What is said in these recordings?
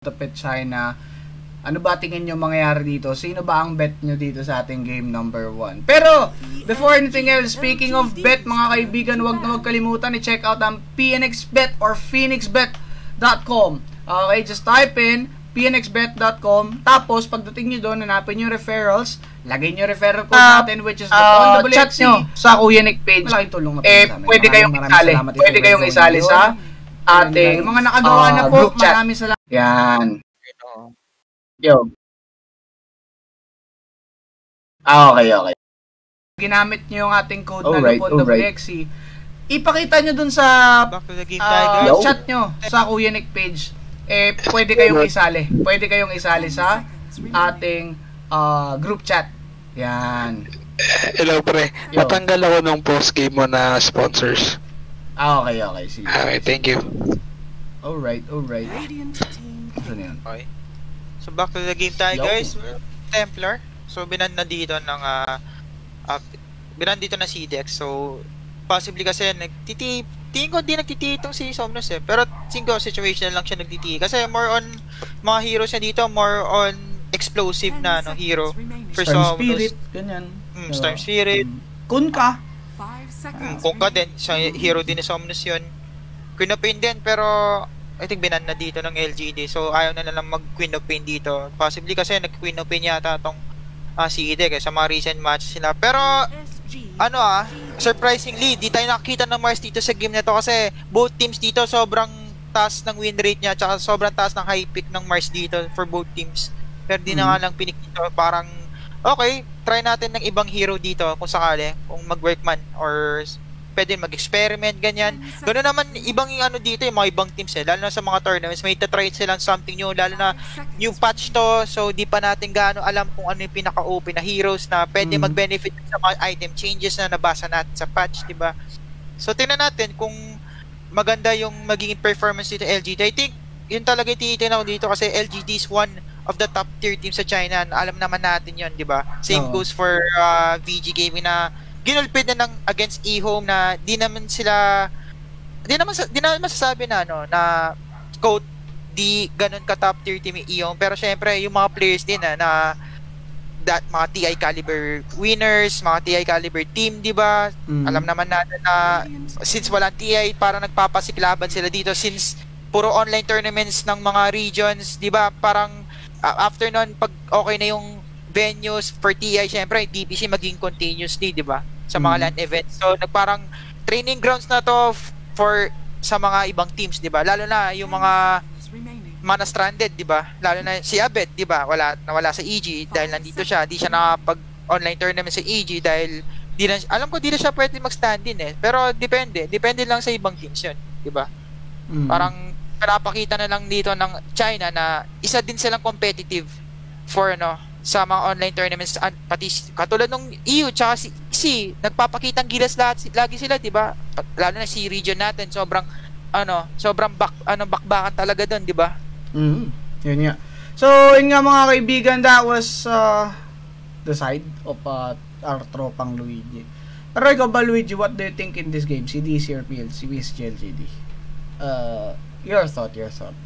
Tapet China. Ano ba tingin nyo mangyayari dito? Sino ba ang bet nyo dito sa ating game number 1? Pero, before anything else, speaking of bet, mga kaibigan, huwag na huwag kalimutan i-check out ang PNXBet or PhoenixBet.com. Okay, just type in PNXBet.com. Tapos, pagdating nyo doon, hanapin yung referrals. Lagay nyo referral code natin, which is the chat nyo sa Kuya Nick page. Malaking tulong na po sa amin. Pwede kayong isali sa ating mga nakagawa na po. group chat. Maraming salamat. Yan. Yo. Okay. Ginamit nyo yung ating code na LuponWXC. Ipakita nyo dun sa chat nyo sa Kuya Nick page. Pwede kayong isali. Pwede kayong isali sa ating group chat. Yan. Hello pre. Patanggal ako ng post game mo na sponsors. Okay. Sige. Okay, thank you. Alright. Saan yun? Okay. So back to the game tayo guys. Templar. So binan na dito ng binan dito na CDX. So possibly kasi tingin ko di nagtiti itong si Somnus eh. Pero tingin ko situation lang siya nagtiti. Kasi more on mga heroes niya dito, more on explosive na hero. For Storm Spirit, ganyan. Storm Spirit. Kunka. Kunka din. Sa hero din ni Somnus yun. Queen of Pain din, pero I think binan na dito ng LGD. So ayaw na lang mag Queen of Pain dito. Possibly kasi nag Queen of Pain yata tong si Ide sa mga recent matches sila. Pero surprisingly, di tayo nakakita ng Mars dito sa game na to kasi both teams dito sobrang taas ng win rate niya tsaka sobrang taas ng high pick ng Mars dito for both teams. Pero di na nga lang pinik dito. Parang okay, try natin ng ibang hero dito kung sakali, kung mag-work man or pwede mag-experiment, ganyan. Ganoon naman, ibang dito, yung mga ibang teams lalo na sa mga tournaments, may try silang something new, lalo na new patch to, so di pa natin gaano alam kung ano yung pinaka-open na heroes na pwede mag-benefit sa mga item changes na nabasa natin sa patch, di ba? So, tingnan natin kung maganda yung magiging performance dito LGD. I think, yun talaga yung tinitingnan ko dito kasi LGD is one of the top tier teams sa China. Alam naman natin yun, di ba? Same goes for VG Gaming na ginulpid na ng against eHome na di naman masasabi na na quote di ganun ka top tier team yung eHome, pero syempre yung mga players din na mga TI caliber winners, mga TI caliber team, di ba? Alam naman natin na since walang TI, parang nagpapasiklaban sila dito since puro online tournaments ng mga regions, di ba? Parang after nun, pag okay na yung venues for TI, syempre DPC maging continuously, di ba? Sa mga LAN events. So, parang training grounds na to for sa mga ibang teams, di ba? Lalo na yung mga mana stranded, di ba? Lalo na si Abed, di ba? Nawala sa EG dahil nandito siya. Di siya nakapag online tournament sa EG dahil alam ko di na siya pwede mag-stand in Pero depende lang sa ibang teams 'yun, di ba? Parang pinapakita na lang dito ng China na isa din silang competitive for sa mga online tournaments, pati katulad ng EU tsaka si nagpapakitang gilas lagi sila, di ba? Lalo na si region natin, sobrang bakbakan talaga doon, di ba? Yun nga. So, yun nga mga kaibigan, that was the side of our tropang Luigi. Pero ikaw ba, Luigi, what do you think in this game? CDC or PLC with GLGD? Your thought.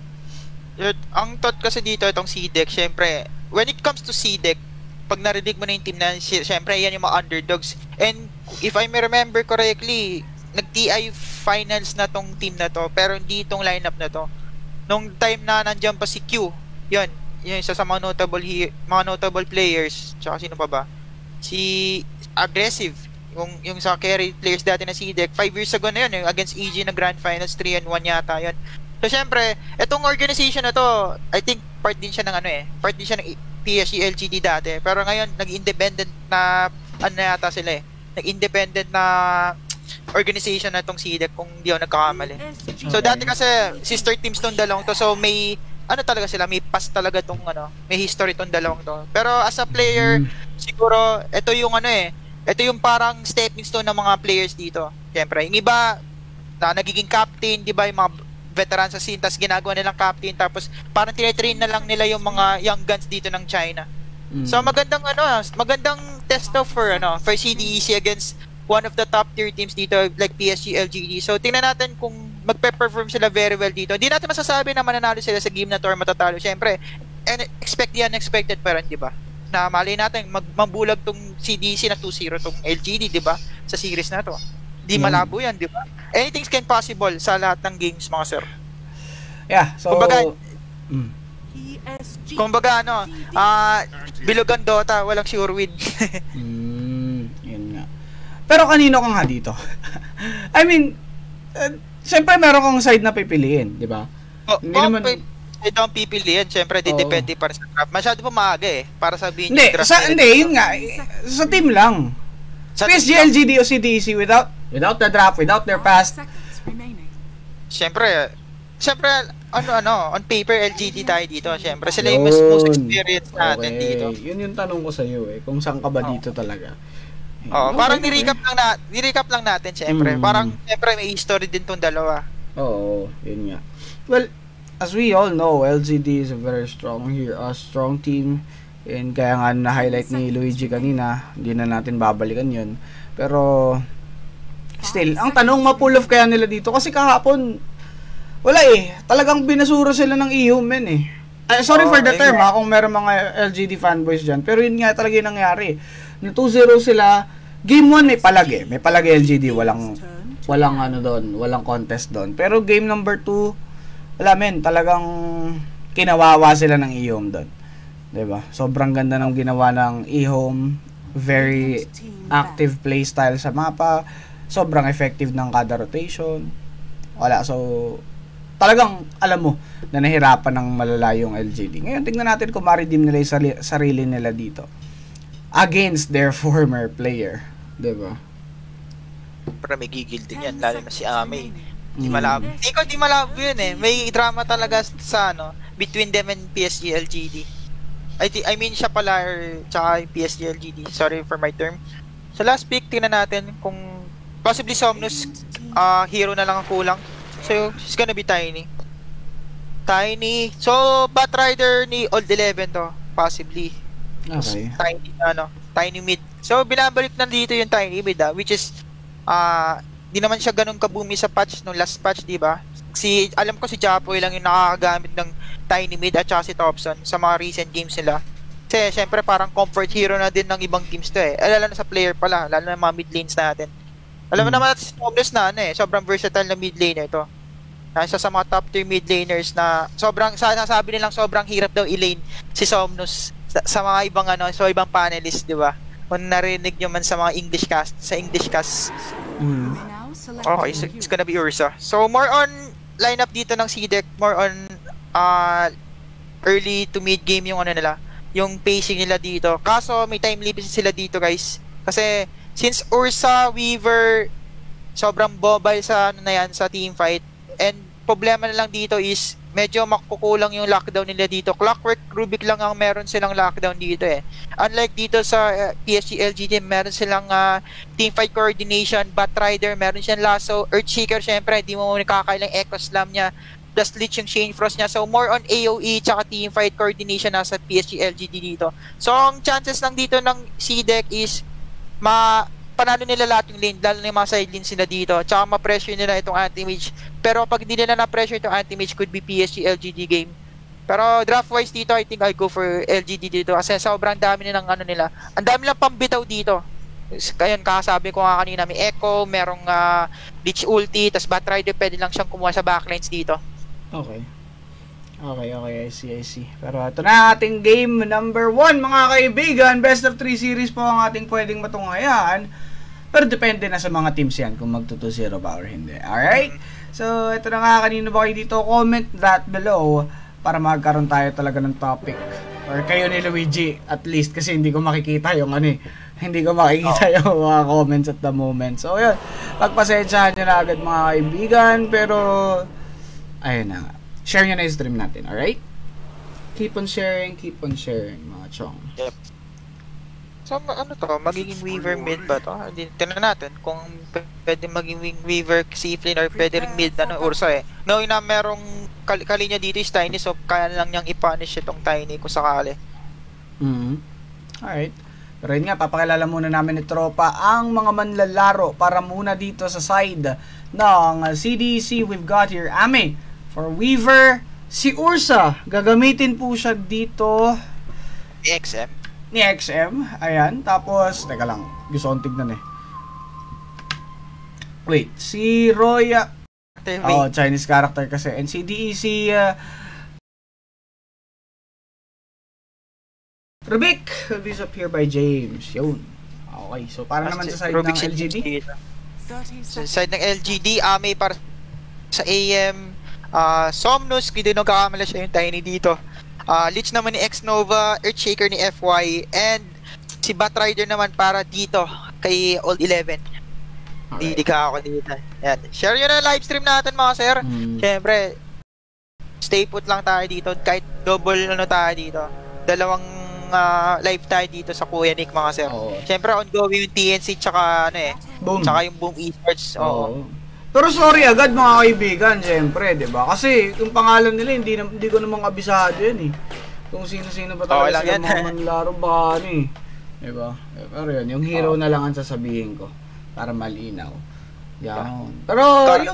Ang thought kasi dito, itong CDEC, syempre, when it comes to CDEC, pag narinig mo na yung team na, syempre, yan yung mga underdogs. And, if I may remember correctly, nag-TI finals na tong team na to, pero hindi itong lineup na to. Nung time na nandiyan pa si Q, yun isa sa mga notable players, tsaka sino pa ba? Si Aggressive, yung sa carry players dati na CDEC, 5 years ago na yun, against EG na Grand Finals, 3-1 yata yun. So, syempre, itong organization na to, I think, part din siya ng part din siya ng PSG LGD dati. Pero ngayon, nag-independent na, yata sila nag-independent na organization na itong CDEC, kung di ako nagkakamali. So, dati kasi, sister teams tong dalawang to. So, may, talaga sila, may past talaga tong, may history tong dalawang to. Pero, as a player, siguro, ito yung ito yung parang stepping stone ng mga players dito. Syempre, yung iba, na nagiging captain, di ba, yung mga veteran sa scene, tapos ginagawa nilang captain, tapos parang tinitrain na lang nila yung mga young guns dito ng China. So magandang test of for CDEC against one of the top tier teams dito like PSG LGD. So tingnan natin kung magpe-perform sila very well dito. Hindi natin masasabi na mananalo sila sa game na to or matatalo. Siyempre, and expect the unexpected pa rin, di ba? Na mali natin, magbulag tong CDC na 2-0 tong LGD, di ba? Sa series na to. Di malabo yan, di ba? Anything can possible sa lahat ng games, mga sir. Yeah, so... Kumbaga, bilugan Dota, walang sure win. Yun nga. Pero kanino ka nga dito? I mean, siyempre meron kang side na pipiliin, di ba? Hindi naman... Ito ang pipiliin, siyempre, depende pa sa draft. Masyado pa maaga para sabihin hindi, yun nga. Sa team lang. PSG, LGD o CDEC without the draft, without their past. Siyempre, on paper, LGD tayo dito. Siyempre, sila yung most experienced natin dito. Yun yung tanong ko sa iyo kung saan ka ba dito talaga. Parang ni-recap lang natin, siyempre. Parang, siyempre, may history din tong dalawa. Oo, yun nga. Well, as we all know, LGD is a very strong team. And kaya nga na-highlight ni Luigi kanina, hindi na natin babalikan yun. Pero, still, ang tanong, ma-pull off kaya nila dito? Kasi kahapon, wala talagang binasura sila ng e-human sorry for the term kung meron mga LGD fanboys dyan. Pero yun nga talaga yung nangyari. Nung 2-0 sila, game 1 may palag LGD, walang contest doon. Pero game number 2, wala talagang kinawawa sila ng e-home doon. Diba? Sobrang ganda ng ginawa ng e-home. Very active playstyle sa mapa. Sobrang effective ng kada rotation. Wala. So, talagang alam mo na nahirapan ng malala yung LGD. Ngayon, tingnan natin kung ma-redeem nila yung sarili nila dito. Against their former player. Diba? Pero may gigil din yan. Lalo na si Ame. Di malabo yun May drama talaga sa between them and PSG LGD. I mean siya pala tsaka yung PSG LGD. Sorry for my term. Sa last pick, tingnan natin kung possibly Somnus hero na lang ang kulang. So, she's gonna be Tiny. So, Batrider ni Old 11 to. Possibly. Okay. Tiny mid. So, binabalik na dito yung Tiny mid which is di naman siya ganun kabumi sa patch no last patch, di ba? Alam ko si Japoy lang yung nakakagamit ng Tiny mid at saka si Thompson sa mga recent games nila. Kasi syempre parang comfort hero na din ng ibang teams to lalo na sa player pala, lalo na mga mid lanes natin. Alam mo naman si Somnus na sobrang versatile na mid laner to. Nasa sa mga top tier mid laners na sasabi nilang sobrang hirap daw i-lane si Somnus sa mga ibang ibang panelists, di ba? Kung narinig nyo man sa mga English cast. Okay, so it's gonna be Ursa. So, more on lineup dito ng C-Deck, more on early to mid game yung yung pacing nila dito. Kaso, may time limit sila dito, guys. Kasi, since Ursa, Weaver, sobrang mobile sa sa team fight. And, problema na lang dito is, medyo makukulang yung lockdown nila dito. Clockwork, Rubik lang ang meron silang lockdown dito Unlike dito sa PSG LGD, meron silang teamfight coordination, Batrider, meron siyang lasso, Earthshaker, syempre, di mo nakakailang Echo Slam niya, plus Lich yung Chain Frost niya. So, more on AoE tsaka teamfight coordination nasa PSG LGD dito. So, ang chances lang dito ng C-Deck is panalo nila lahat yung lane, lalo na yung mga side lanes nila dito. Tsaka ma-pressure nila itong anti-mage. Pero pag hindi nila na-pressure itong anti-mage, could be PSG LGD game. Pero draft-wise dito, I think I'll go for LGD dito. Kasi sobrang dami nilang nila. Ang dami nilang pambitaw dito. Kaya kakasabi ko nga kanina, may Echo, merong Lich ulti, tas Batrider, pwede lang siyang kumuha sa backlines dito. Okay, I see. Pero ito na ating game number 1, mga kaibigan. Best of 3 series po ang ating pwedeng matunghayan. Pero depende na sa mga teams yan kung mag-2-0 ba or hindi. Alright? So, ito na nga. Kanino ba kayo dito? Comment that below para magkaroon tayo talaga ng topic. Or kayo ni Luigi, at least. Kasi hindi ko makikita yung hindi ko makikita yung mga comments at the moment. So, yun. Pagpasensyahan nyo na agad, mga kaibigan. Pero, ayun na nga. Share nyo na yung stream natin. Alright? Keep on sharing, mga chong. Yep. So, magiging Weaver mid ba to? Tingnan natin kung pwede maging Weaver safe lane or pwede rin mid Ursa Knowing na merong kalinya dito is Tiny, so kaya lang niyang i-punish itong Tiny kung sakali. Alright. Pero yun nga, papakilala muna namin ni Tropa ang mga manlalaro para muna dito sa side ng CDEC. We've got here Ame for Weaver. Si Ursa, gagamitin po siya dito XM. ni XM. Ayan, tapos, teka lang, gusto kong tignan eh. Wait, si Roya, Chinese character kasi. And si DEC, Rubik will be up here by James. Yun. Okay, so para naman sa side ng LGD. Sa side ng LGD, Ame para sa AM. Somnus, hindi nagkakamala siya yung Tiny dito. Lich naman ni X-Nova, Earthshaker ni FY, and si Batrider naman para dito kay Old 11. Hindi ka ako dito. Yan. Share yun na live stream natin mga sir. Siyempre, stay put lang tayo dito. Kahit double tayo dito. Dalawang live tayo dito sa Kuya Nick mga sir. Siyempre, ongoing yung TNC tsaka Boom. Tsaka yung Boom Esports. Oo. Pero sorry agad mga kaibigan, siyempre, 'di ba? Kasi yung pangalan nila hindi ko namang abisado 'yan eh. Kung sino-sino ba talaga sila mga manlaro ba ano eh. 'Di ba? Pero yun, yung hero na lang ang sasabihin ko para malinaw. Yan. Pero yung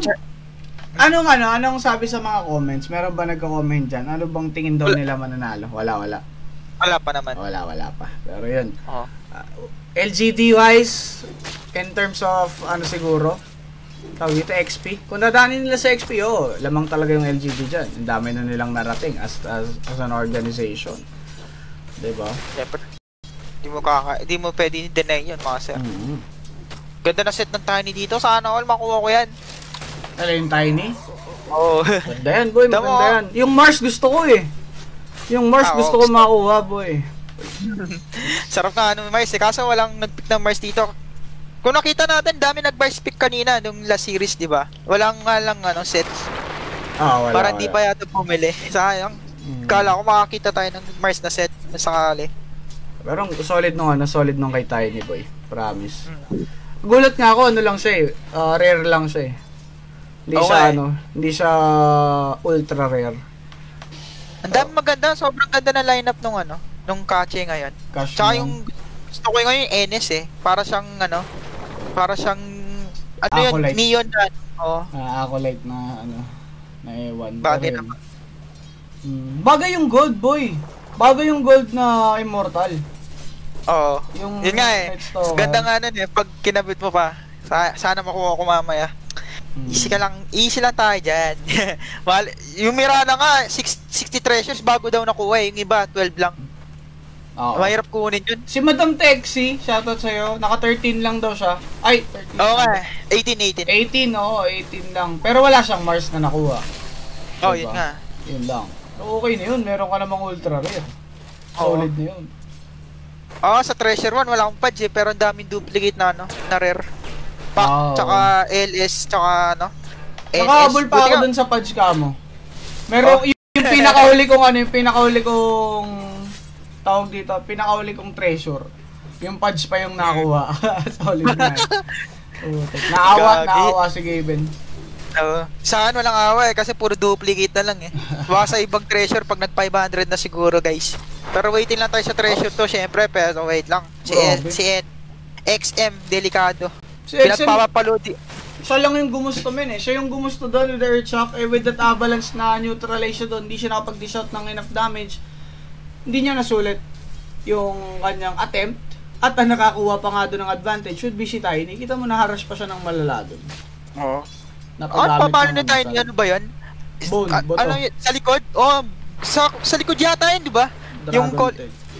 anong sabi sa mga comments? Meron ba nagko-comment diyan? Ano bang tingin daw nila mananalo? Wala. Wala pa naman. Wala pa. Pero yun. LGD wise in terms of siguro tawag ito XP. Kung dadaanin nila sa XP, lamang talaga yung LGD dyan. Ang dami na nilang narating as an organization. Diba? Siyempre, di mo pwede deny yun mga sir. Ganda na set ng Tiny dito. Sana all makuha ko yan. Ano yung Tiny? Oo. Maganda yan, boy. Maganda yan. Yung Mars gusto ko eh. Yung Mars gusto ko makuha, boy. Sarap nga Mars eh. Kaso walang nag-pick ng Mars dito. Kung nakita natin, dami nag-Mars pick kanina nung last series, di ba? Walang nga lang sets. Wala. Para hindi pa yata bumili. Sayang. Kala ko makakita tayo ng Mars na set na sakali. Pero solid nung kay Tiny boy. Promise. Gulat nga ako, lang siya eh. Rare lang siya eh. Hindi siya ultra rare. Ang dami maganda, sobrang ganda na lineup nung Kache ngayon. Tsaka yung gusto ko ngayon yung NS eh. Para siyang Acolyte. yun, neon na. Acolyte na na ewan. Bagay naman. Bagay yung gold, boy. Bagay yung gold na immortal. Oo. Yun nga eh. Ganda nga nun eh. Pag kinabit mo pa, sana makuha ko mamaya. Easy lang tayo dyan. Yung Mirana nga, 60 treasures bago daw nakuha eh. Yung iba, 12 lang. Mahirap kunin yun. Si Madam Texi, shoutout sa'yo. Naka 13 lang daw siya. Ay, 13. Oo nga, 18. 18 lang. Pero wala siyang Mars na nakuha. Yun nga. Yun lang. So, okay na yun. Meron ka namang ultra rare. Solid na yun. Sa Treasure 1, wala akong patch eh. Pero ang daming duplicate na rare. Tsaka LS, tsaka NS. Nakahabol pa ako dun sa patch ka mo. Meron yung pinakahuli kong tawag dito, pinakauli kong treasure. Yung patch pa yung nakuha. Solid na. Naawa si Gaben. Saan walang awa eh, kasi puro duplicate na lang eh. Baka sa ibang treasure pag nag 500 na siguro guys. Pero waiting lang tayo sa treasure to, syempre, pero wait lang. Si XM, delikado. Si XM, pinagpapapalodi. Siya lang yung gumusto eh. Siya yung gumusto doon with the Earthshock. With that avalanche na neutralize siya doon, hindi siya nakapag-dish out ng enough damage. Hindi niya nasulit yung kanyang attempt at ang nakakuha pa nga doon ng advantage should be si Tiny. Kita mo na-harass pa siya ng malala doon. Paano na Tiny? Ano ba yan? Bone, boto. Sa likod? Sa likod yata yun, di ba? Yung call.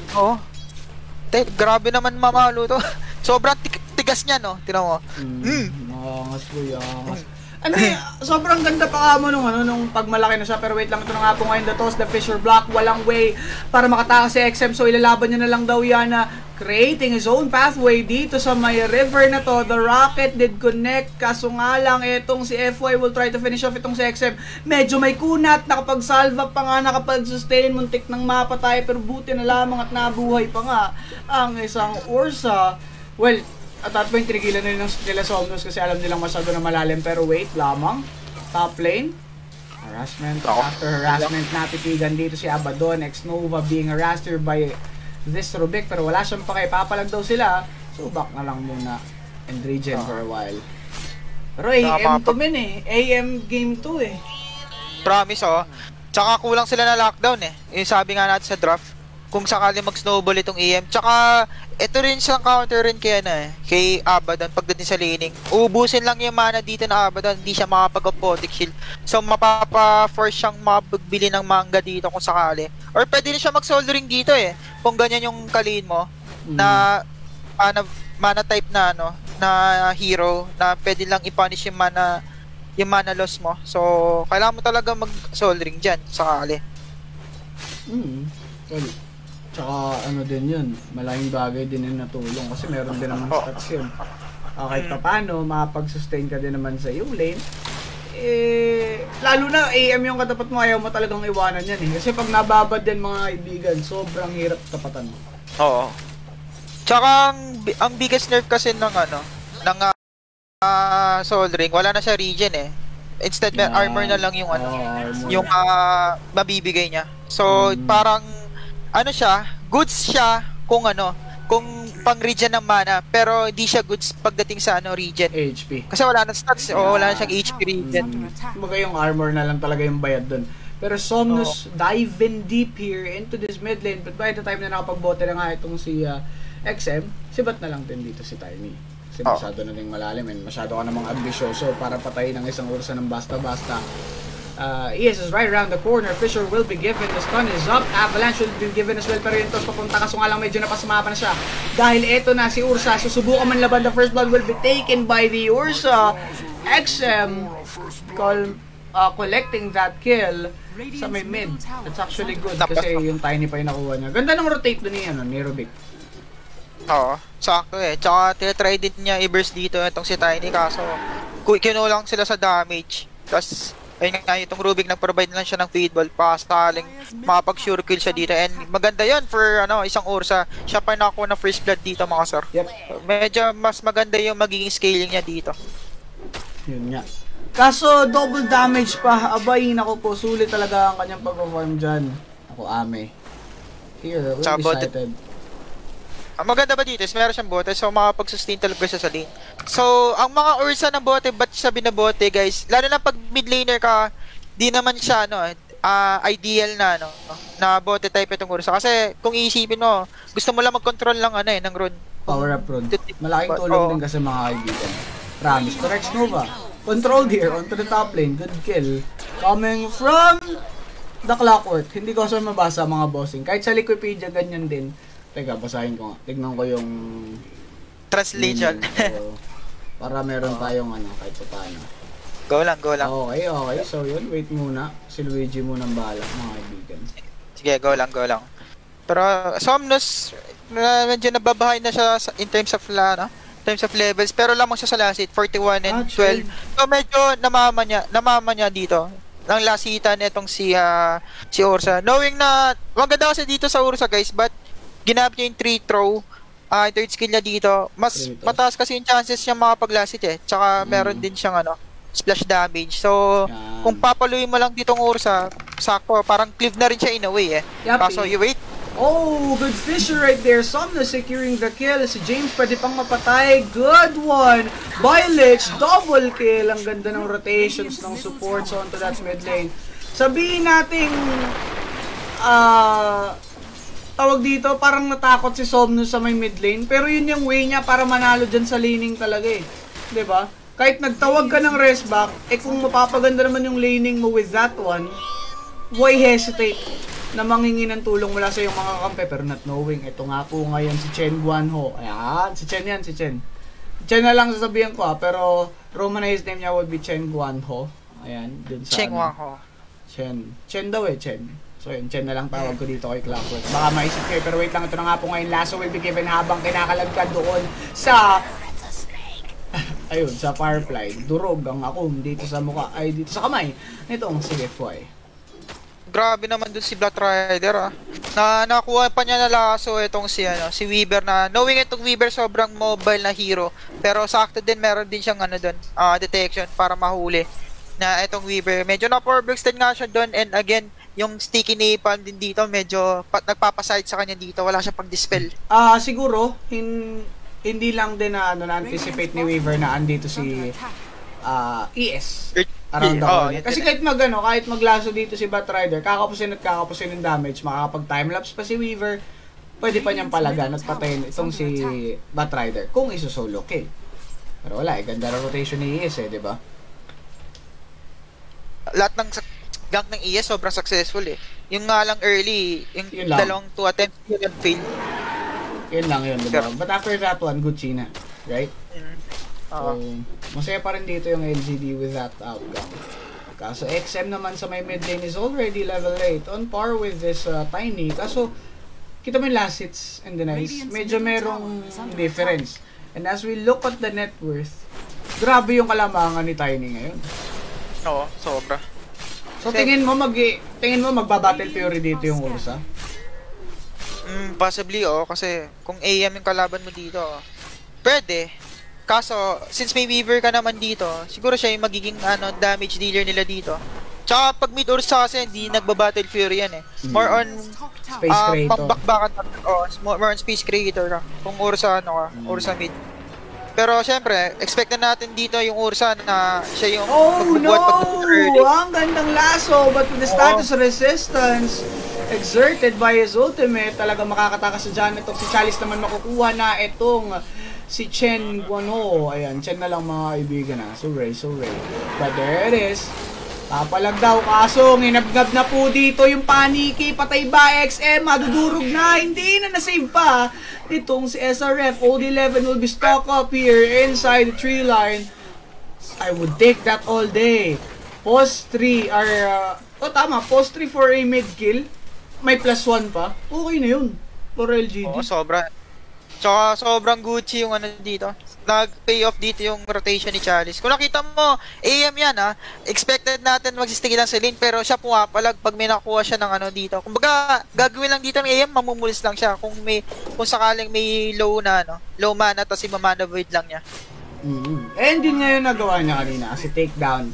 Grabe naman mamalo to. Sobrang tigas niya, no? Tinan mo. Angas po, angas. Sobrang ganda pa mo nung pagmalaki na siya. Pero wait lang, ito na nga po ngayon, the toss, the Fissure Block, walang way para makatakas si XM. So ilalaban niya na lang daw yan na creating his own pathway dito sa may river na to. The Rocket did connect, kaso nga lang itong si FY will try to finish off itong si XM. Medyo may kunat, nakapag-salve pa nga, nakapag-sustain, muntik ng mapatay, pero buti na lamang at nabuhay pa nga ang isang Ursa. Well, at that point, tinigilan na nila Somnus kasi alam nilang masyado na malalim. Pero wait lamang. Top lane. Harassment. After harassment, natitigan dito si Abaddon. X-Nova being harassed by this Rubik, pero wala siyang pake. Papalag daw sila. So, back na lang muna and regen for a while. Pero AM to min eh. AM game 2 eh. Promise Tsaka kulang sila na lockdown eh. Yung sabi nga natin sa draft, kung sakali mag-snowball itong AM. Tsaka, ito rin siyang counter rin kay Abaddon pagdating sa laning. Ubusin lang yung mana dito na Abaddon, hindi siya makapag-apodic shield. So, mapapa-force siyang mapagbili ng manga dito kung sakali. Or pwede rin siya mag-soul ring dito eh. Kung ganyan yung kalin mo, na mana type na na hero na pwede lang i-punish yung mana loss mo. So, kailangan mo talaga mag-soul ring dyan, sakali. Well, tsaka din yun, malaking bagay din yung natulong kasi meron din naman stats yun. Kahit pa paano, makapag-sustain ka din naman sa iyong lane. Lalo na AM yung katapat mo, ayaw mo talagang iwanan yan eh. Kasi pag nababad din mga kaibigan, sobrang hirap tapatan mo. Oo. Tsaka ang biggest nerf kasi ng Soul Ring, wala na siya regen eh. Instead armor na lang yung yung mabibigay niya. So parang siya, goods siya kung pang regen ng mana, pero hindi siya goods pagdating sa regen. HP. Kasi wala na stats, wala na siyang HP regen. Kumbaga yung armor na lang talaga yung bayad dun. Pero Somnus dive in deep here into this mid lane, but by the time na nakapagbote na nga itong si XM, sibat na lang din dito si Tiny. Kasi masyado na rin malalim and masyado ka namang ambisyoso para patayin ang isang ursa ng basta-basta. ES is right around the corner. Fisher will be given. The stun is up. Avalanche will be given as well. Pero yun, papunta kaso nga lang medyo napasumapa na siya. Dahil eto na si Ursa. Susubukan man laban. The first blood will be taken by the Ursa. XM collecting that kill sa may mid. That's actually good kasi yung Tiny pa yung nakuha niya. Ganda ng rotate doon ni Rubik. Oo, sakto eh. Tsaka tinatry din niya i-burst dito itong si Tiny kaso kinulang sila sa damage. Tapos ayun nga, itong Rubik nag-provide lang siya ng feedball pa sakaling makapag-sure kill siya dito. And maganda yon for isang Ursa. Siya pa nakakuha ng first blood dito mga sir. Yep. Medyo mas maganda yung magiging scaling niya dito. Yun nga. Kaso double damage pa. Abay, naku po, sulit talaga ang kanyang pag-perform dyan. Ako, Ame. Here, we'll be sighted. Ang maganda ba dito is meron siyang bote, so makapag-sustain talaga siya sa lane. So, ang mga Ursa ng bote, ba't siya binabote guys? Lalo na pag mid laner ka, di naman siya ideal na bote type itong Ursa. Kasi kung iisipin mo, gusto mo lang mag-control lang ng rune. Power up rune. Malaking tulong din kasi mga kaibigan. Promise. Correct Nova. Controlled here onto the top lane. Good kill. Coming from the Clockwork. Hindi ko kasi mabasa mga bossing. Kahit sa Wikipedia, ganyan din. Teka, basahin ko nga. Tignan ko yung translation. Para meron tayong kahit pa paano. Go lang. Okay. So yun, wait muna. Si Luigi muna ang bahala, mga kaibigan. Sige, go lang. Pero Somnus, medyo nababahay na siya in terms of levels, pero lamang siya sa last hit, 41 and 12. So medyo namama niya dito. Nang last hitan itong si Ursa. Knowing na, maganda kasi dito sa Ursa guys, but ginamit niya yung 3 throw, third skill niya dito. Mas mataas kasi yung chances niya makapag-last hit eh. Tsaka meron din siyang splash damage. So, kung papaluin mo lang ditong Ursa, sakto, parang cleave na rin siya in a way eh. Kaso, you wait. Oh, good Fisher right there. Somnus securing the kill. Si James pwede pang mapatay. Good one by Lich. Double kill. Ang ganda ng rotations ng supports onto that mid lane. Sabihin natin, tawag dito, parang natakot si Somnus sa may mid lane. Pero yun yung way niya para manalo dyan sa laning talaga eh. 'Di ba? Kahit nagtawag ka ng rest back, kung mapapaganda naman yung laning mo with that one, why hesitate na manghingi ng tulong mula sa iyong mga kampe? Pero not knowing, ito nga po ngayon si Chen Guanho. Ayan, si Chen. Chen na lang sasabihin ko pero Romanized name niya would be Chen Guanho. Ayan, dun sa Chen Guanho. Chen daw eh, Chen. So yun, Chen na lang tawag ko dito kay Clockwork. Baka maisip kayo, pero wait lang, ito na nga po ngayon. Lasso will be given habang kinakalagkad doon sa ayun, sa Firefly. Durog ang akum dito sa mukha, ay dito sa kamay nitong si FY. Grabe naman dun si Black Rider na nakuha pa niya na lasso itong si Weaver, na knowing itong Weaver sobrang mobile na hero, pero sakto din meron din siyang doon, detection para mahuli na itong Weaver. Medyo na power breaks din nga siya doon, and again yung sticky napalm din dito, medyo nagpapaside sa kanya dito. Wala siya pang-dispel. Siguro, hindi lang din na na-anticipate ni Weaver na andito si ES around the corner. Kasi kahit maglaso dito si Batrider, kakapusin yung damage, makakapag-timelapse pa si Weaver, pwede pa niyang palagan at patayin itong si Batrider kung iso-solo kill. Pero wala, ganda na rotation ni ES di ba? Lahat ng gank ng ES sobrang successful Yung nga lang early, yung dalawang 2 attempts yun fail. Yun lang yun, diba? But after that one, Gucci na. Right? So, masaya pa rin dito yung LGD with that outcome. Kaso XM naman sa may mid lane is already level 8 on par with this Tiny. Kaso, kita mo yung last hits and denies, medyo merong difference. And as we look at the net worth, grabe yung kalamangan ni Tiny ngayon. Oo, sobra. So tingin mo magba-battle fury dito yung Ursa? Possibly kasi kung AM yung kalaban mo dito, pwede. Kaso since may Weaver ka naman dito, siguro siya yung magiging damage dealer nila dito. Tsaka pag mid Ursa kasi hindi nagba-battle fury yan More on space creator. Pambakbakan more on space creator kung Ursa Ursa mid. Pero syempre, expect na natin dito yung Ursa na siya yung early. Ang gandang laso, but with the status resistance exerted by his ultimate, talaga makakatakas sa dyan. Itong si Chalice naman makukuha na itong si Chen Guano. Ayan, Chen na lang mga kaibigan So Ray. But there it is. Papalag daw, kaso nginabgab na po dito yung paniki, patay ba XM, madudurog na, hindi na nasave pa itong si SRF. Old 11 will be stuck up here inside the tree line. I would take that all day. Post 3 tama, post 3 for a mid kill, may +1 pa, okay na yun for LGD. Sobra. Tsaka sobrang Gucci yung dito. Nag-pay off dito yung rotation ni Chalice. Kung nakita mo, AM yan expected natin magsistick lang sa lane, pero siya pumapalag pag may nakuha siya ng dito. Kumbaga, gagawin lang dito ng AM, mamumulis lang siya kung sakaling may low mana, tapos i-mana void lang niya. And din ngayon nagawa niya kanina kasi takedown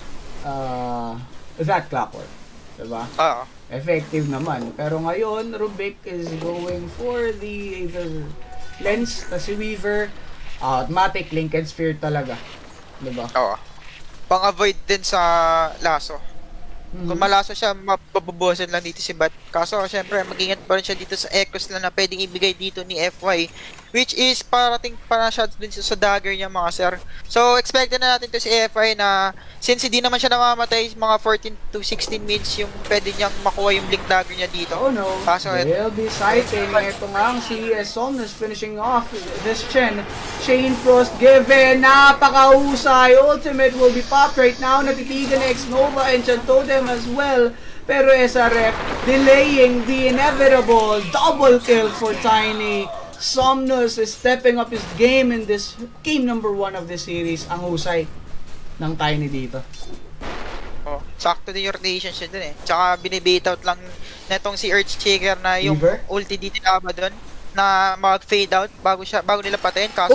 that Clockwork. Diba? Effective naman. Pero ngayon, Rubik is going for the lens na si Weaver. Automatic linked sphere talaga. Diba? Pang-avoid din sa laso. Kung malaso siya, mapabubosan lang dito si Bat. Kaso, syempre, mag-ingat pa rin siya dito sa echoes na pwedeng ibigay dito ni FY. Which is, parating para shots din sa dagger niya, mga sir. So, expected na natin to si FY na, since hindi naman siya namamatay, mga 14 to 16 minutes yung pwede niyang makuha yung blink dagger niya dito. Kaso, they'll be sighting. Ito nga ang si Somnus finishing off this Chen. Shane Frost given. Napakahusay. Ultimate will be popped right now. Natitigan ni X-Nova and Chan Totem as well. Pero SRF delaying the inevitable double kill for Tiny. Somnus is stepping up his game in this game number 1 of this series. Ang husay ng Tiny dito. Sakto din yung rotation siya dun Tsaka binibait out lang netong si Earthshaker na yung ulti dito na doon na mag-fade out bago nila patayin. Kaso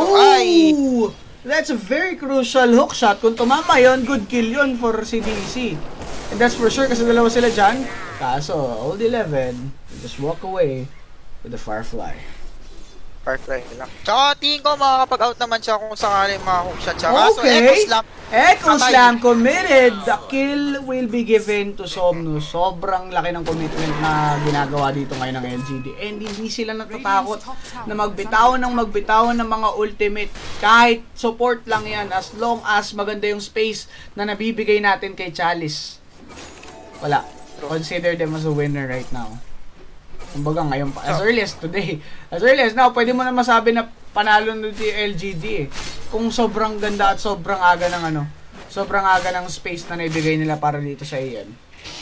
that's a very crucial hook shot. Kung tumama yun, good kill yun for si DC. And that's for sure kasi dalawa sila dyan. Kaso, Old 11, just walk away with the Firefly. Firefly lang. Tsaka tingin ko makakapag-out naman siya kung sakaling makahook shot siya. Kaso, Echo Slam committed. The kill will be given to Somnus. Sobrang laki ng commitment na ginagawa dito ngayon ng LGD. And hindi sila natatakot na magbitaw ng mga ultimate. Kahit support lang yan, as long as maganda yung space na nabibigay natin kay Chalice. Wala. Consider them as a winner right now. Kumbaga ngayon pa, as early as today, as early as now, pwede mo na masabi na panalo ng LGD kung sobrang ganda at sobrang aga ng space na naibigay nila para dito sa iyan.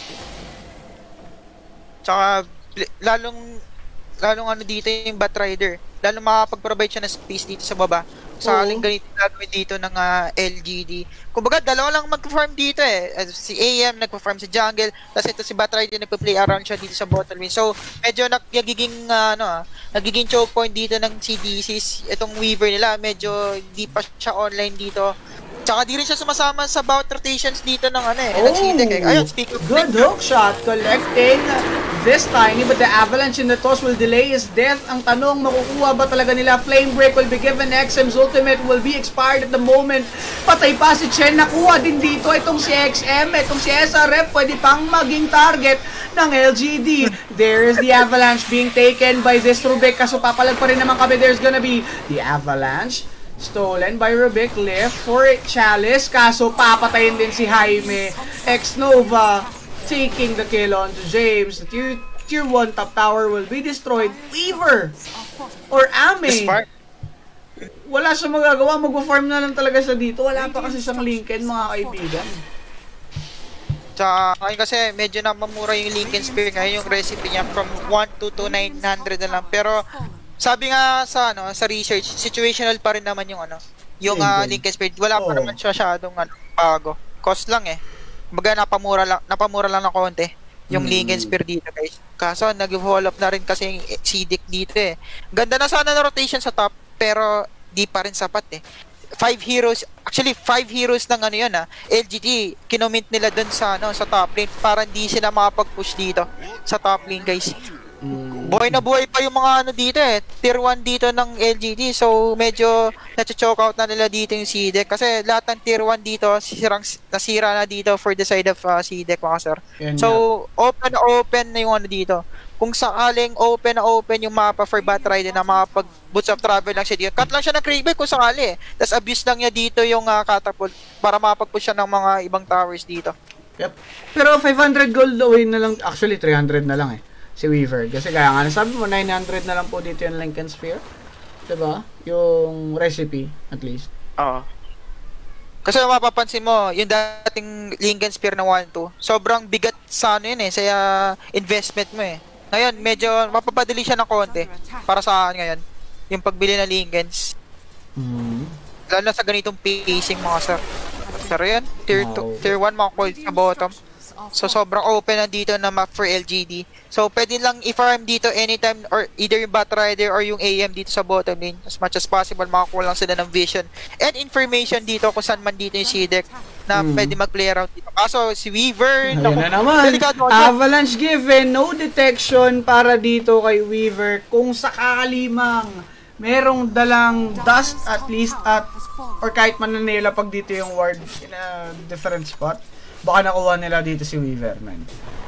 Tsaka lalong dito yung Batrider, lalong makakapag-provide siya ng space dito sa baba. Sakaling ganito gagawin dito ng LGD. Kumbaga, dalawa lang mag-farm dito Si AM nagpa-farm sa jungle, tapos ito si Batrider nagpa-play around siya dito sa bottom lane. So, medyo nagiging choke point dito ng CDCs. Itong Weaver nila, medyo hindi pa siya online dito. Tsaka di rin siya sumasama sa bout rotations dito ng ng Sidek eh. Ayun, speak of Good hook shot collecting this Tiny, but the avalanche in the toss will delay his death. Ang tanong, makukuha ba talaga nila? Flame Break will be given. XM's ultimate will be expired at the moment. Patay pa si Chen. Nakuha din dito itong si XM. Itong si SRF pwede pang maging target ng LGD. There is the avalanche being taken by this Rubik. Kaso papalag pa rin naman kami. There's gonna be the avalanche stolen by Rubik. Left for Chalice. Kaso papatayin din si Jaime. X-Nova taking the kill on to James. The tier 1 top tower will be destroyed. Weaver or Ame, wala siya magagawa. Mag-farm na lang talaga siya dito. Wala pa kasi siyang Lincoln, mga kaibigan. Tsaka ngayon kasi medyo na mamura yung Lincoln Spear. Ngayon yung recipe niya from 1 to 900 na lang. Pero sabi nga sa sa research, situational pa rin naman yung yung Lincoln Spear. Wala pa naman siya masyadong bago. Cost lang eh. Baga napamura lang ng konti yung Lincoln Spear dito, guys. Kaso nag-evolve na rin kasi yung Sidek dito eh. Ganda na sana na rotation sa top, pero di pa rin sapat eh. 5 heroes ng LGD kinomit nila dun sa sa top lane para hindi sila makapag-push dito sa top lane, guys. Buhay na buhay pa yung mga dito eh. Tier 1 dito ng LGD. So medyo na-choke out na nila dito yung Sidek kasi lahat ng tier 1 dito nasira na dito for the side of Sidek, mga sir. So open na yung dito. Kung sakaling open yung mapa for Batrider na makapag boots of travel lang siya dito. Cut lang siya ng Kraber kung sakali eh. Tapos abuse lang niya dito yung catapult para makapag-push siya ng mga ibang towers dito. Yep. Pero 500 gold away na lang. Actually 300 na lang eh. Si Weaver. Kasi kaya nga nasabi mo 900 na lang po dito yung Lincoln Sphere. Diba? Yung recipe at least. Oo. Kasi mapapansin mo, yung dating Lincoln Sphere na 1-2, sobrang bigat sa sa investment mo eh. Ngayon, medyo mapapadali siya ng konti para sa ngayon. Yung pagbili ng Lincolns. Lalo na sa ganitong pacing, mga sir. Pero yan, tier 1 makukuha sa bottom. So sobrang open na dito na map for LGD. So pwede lang i-farm dito anytime or either yung Batrider or yung AM dito sa bottom lane. As much as possible makakuha lang sila ng vision and information dito kung saan man dito yung Sidek na pwede mag-play around dito. Kaso si Weaver, ayun na naman. Avalanche given, no detection para dito kay Weaver. Kung sakalimang merong dalang dust at least or kahit mananila pag dito yung ward in a different spot, baka nakuha nila dito si Weaver, man.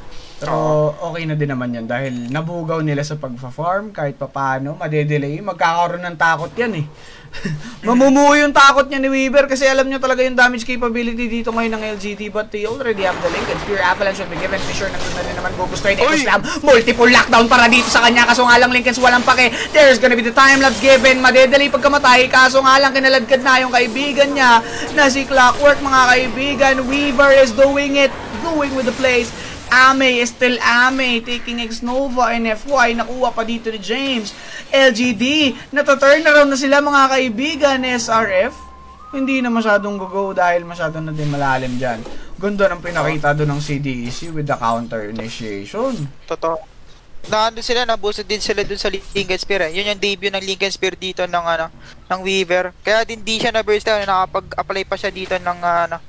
Pero okay na din naman yan dahil nabugaw nila sa pagpa-farm kahit papaano, madedelay, magkakaroon ng takot yan eh. Mamumuo yung takot niya ni Weaver kasi alam niyo talaga yung damage capability dito ngayon ng LGD, but they already have the Lincoln Spear. Avalanche should be given. Be sure na rin naman gugustuhin. Echo Slam, multiple lockdown para dito sa kanya kaso nga lang Lincolns walang pake. There's gonna be the time lapse given. Madedelay pagkamatay kaso nga lang kinaladkad na yung kaibigan niya na si Clockwork, mga kaibigan. Weaver is doing with the plays. Ame is still Ame, taking X-Nova and FY, nakuha pa dito ni James. LGD, nata-turn around na sila, mga kaibigan. SRF, hindi na masyadong go dahil masyadong na din malalim dyan. Ganda ng pinakita doon ng CDEC with the counter initiation. Totoo. Naandun sila, nabuso din sila dun sa Lincoln Spear eh. Yun yung debut ng Lincoln Spear dito ng Weaver. Kaya din di siya na-burst down, nakapag-apply pa siya dito ng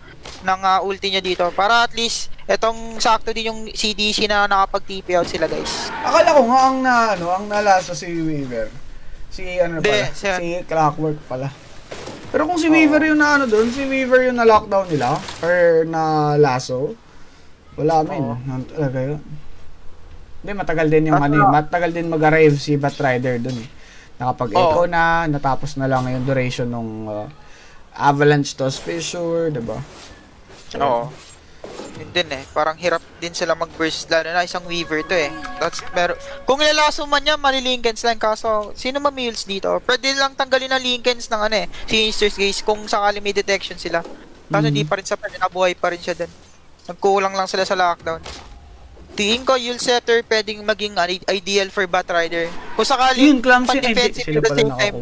ulti niya dito para at least etong sakto din yung CDC na nakapag-TP out sila, guys. Akala ko nga ang nalasa si Weaver. Si Clockwork pala. Pero kung si Weaver yung doon, si Weaver yung na-lockdown nila or na lasso, wala talaga yun. Hindi, matagal din yung matagal din mag-arrive si Batrider doon eh. Nakapag-echo na, natapos na lang yung duration ng Avalanche Toss Fissure, diba? Oo. Yun din eh. Parang hirap din sila mag-burst, lalo na isang Weaver to eh. Kung nilalaso man niya, mali-Lincolns lang. Kaso, sino ma-mules dito? Pwede lang tanggalin ang Lincolns ng Sinisters, guys, kung sakali may detection sila. Kaso hindi pa rin sa pwede, nabuhay pa rin siya dun. Nagkulang lang sila sa lockdown. Tingin ko, Yule Scepter pwedeng maging ideal for Batrider. Kung sakali, defensively at the same time.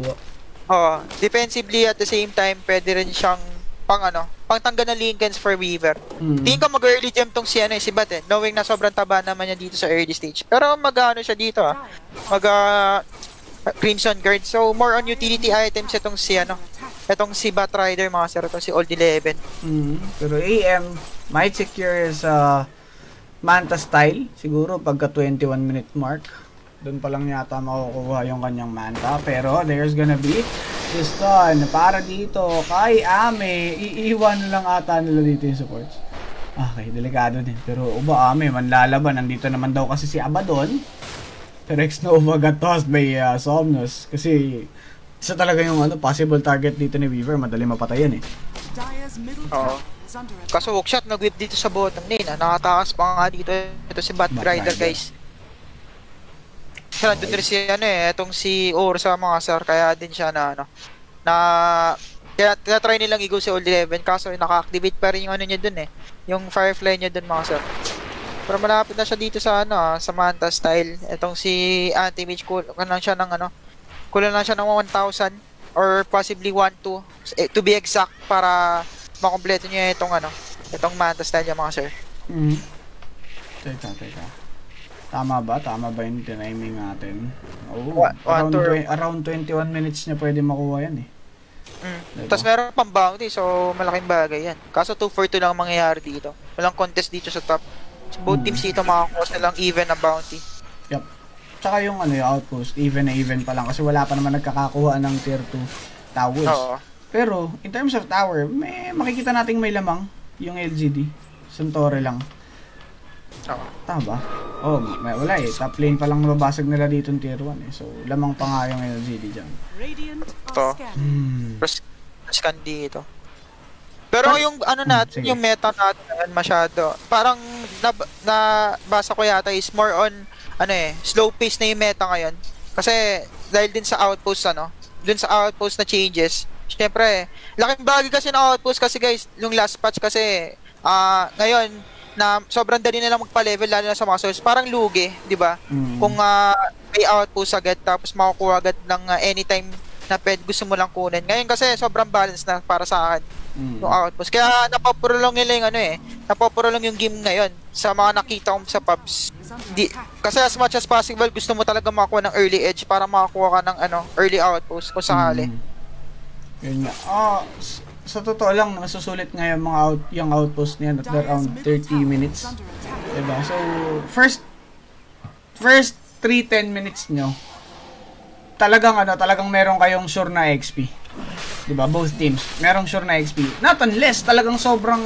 Defensively at the same time, pwede rin siyang pangtanggal ng Lincolns for Weaver. Tingin ko mag-early gem tong si Bat eh, knowing na sobrang taba naman niya dito sa early stage. Pero siya dito Crimson Guard. So more on utility items itong si Etong si Batrider mga sir, etong si Old 11. Pero AM might secure his Manta style siguro pagka 21 minute mark. Doon pa lang yata makukuha yung kanyang Manta. Pero there's gonna be this stun para dito kay Ame. Iiwan lang ata nila dito yung supports. Okay, delikado din. Pero uba Ame, manlalaban. Nandito naman daw kasi si Abaddon. Pero X-Nova got tossed by Somnus. Kasi isa talaga yung possible target dito ni Weaver. Madali mapatayan eh. Oo. Kaso hookshot nag-whip dito sa bottom lane. Nakatakas pa nga dito. Ito si Batrider guys. Siya nandun rin si etong si Ursa mga sir. Kaya din siya kaya try nilang i-go si Old 11. Kaso naka-activate pa rin yung niya dun eh. Yung Firefly niya dun mga sir. Pero malapit na siya dito sa sa Manta style. Etong si Anti-Mage kulang lang siya ng kulang lang siya ng 1,000 or possibly 1,2 to be exact para makompleto niya itong Manta style niya mga sir. Teka. Tama ba yung timing natin? Around 21 minutes niya pwede makuha yan eh. Diba? Tapos meron pang bounty, so malaking bagay yan. Kaso 2-4-2 lang mangyayari dito. Walang contest dito sa top. So both teams dito makakuha silang even na bounty. Yup. Tsaka yung yung outpost, even pa lang kasi wala pa naman nagkakakuha ng tier 2 towers. Oo. Pero in terms of tower, makikita nating may lamang yung LGD. Suntory lang. Oo. Tama ba? Wala eh. Top lane pa lang nababasag nila dito ng tier 1 eh. So lamang pa nga yung LGD dyan. Ito. Scan dito. Pero yung natin, yung meta natin masyado. Parang nabasa ko yata is more on slow pace na yung meta ngayon. Kasi dahil din sa outpost dun sa outpost na changes. Syempre, laking bagay kasi ng outpost kasi guys, yung last patch kasi ngayon na sobrang dali na lang magpa-level lalo na sa mga souls. Parang lugi, 'di ba? Kung may outpost agad tapos makukuha agad ng anytime na gusto mo lang kunin. Ngayon kasi sobrang balance na para sa akin. Yung outpost. Kaya napapurulong nila yung napapurulong yung game ngayon sa mga nakita ko sa pubs. Kasi as much as possible gusto mo talaga makakuha ng early edge para makakuha ka ng early outpost kung sakali. Yun nga. Sa totoo lang nasusulit nga yung outpost niya at around 30 minutes. Diba? So first 3-10 minutes nyo talagang meron kayong sure na XP. Diba? Both teams. Merong sure na XP. Not unless talagang sobrang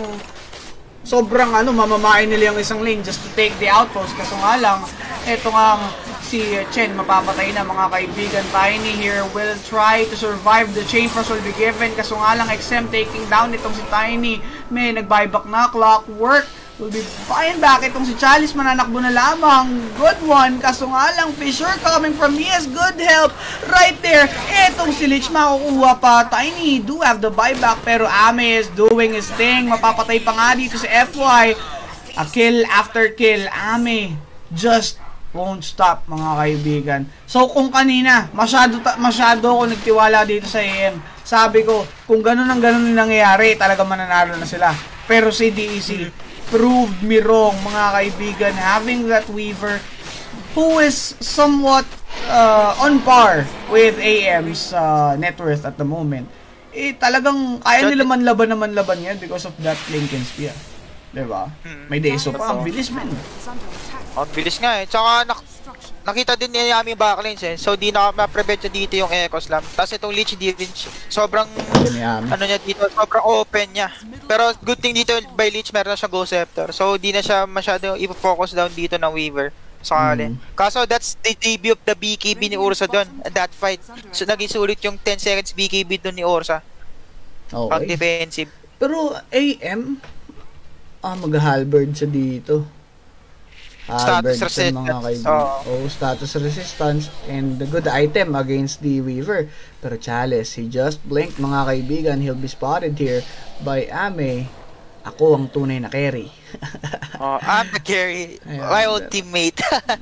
mamamain nila yung isang lane just to take the outpost. Kaso nga lang, eto nga si Chen mapapatay na mga kaibigan. Tiny here will try to survive. The chain frost will be given. Kaso nga lang, XM taking down itong si Tiny. May nag-buyback na. Clockwork will be buying back itong si Chalice. Mananakbo na lamang. Good one. Kaso nga lang, Fisher coming from ES. Good help right there. Etong si Lich makukuha pa. Tiny do have the buyback pero Ame is doing his thing. Mapapatay pa nga dito si FY. A kill after kill. Ame just won't stop mga kaibigan. So kung kanina masyado ako nagtiwala dito sa AM. Sabi ko kung ganun ang ganun yung nangyayari talaga mananalo na sila. Pero si DEC proved me wrong mga kaibigan. Having that Weaver who is somewhat on par with AM's net worth at the moment, talagang kaya nila manlaban yan because of that Lincoln Spear. Diba? May deso pa. Ang bilis man. Ang bilis nga eh. Tsaka nakita din niya yung backlines eh. So di na ma-prevent dito yung Echo Slam. Tapos itong Lich di rin sobrang niya dito, sobrang open niya. Pero good thing dito by Lich meron na siya Ghost Scepter. So di na siya masyado i-focus down dito ng Weaver. Sakali. Kaso that's the debut of the BKB ni Ursa doon. That fight. So naging sulit yung 10 seconds BKB doon ni Ursa. Okay. Pag defensive. Pero AM mag-halberd siya dito. Status resistance. Status resistance and the good item against the Weaver. Pero Chalice, he just blinked mga kaibigan. He'll be spotted here by Ame. Ako ang tunay na carry. I'm the carry. My old teammate.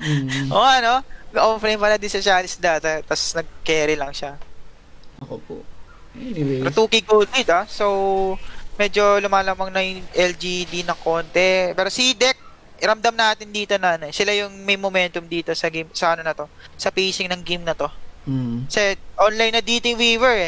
Offlane pala din sa Chalice data. Tapos nag-carry lang siya. Ako po. Anyway. Pero 2k gold lead So medyo lumalamang na yung LGD na konti. Pero si Deck, iramdam natin dito na sila yung may momentum dito sa game, sa to, sa pacing ng game na to. Kasi online na dito yung Weaver eh.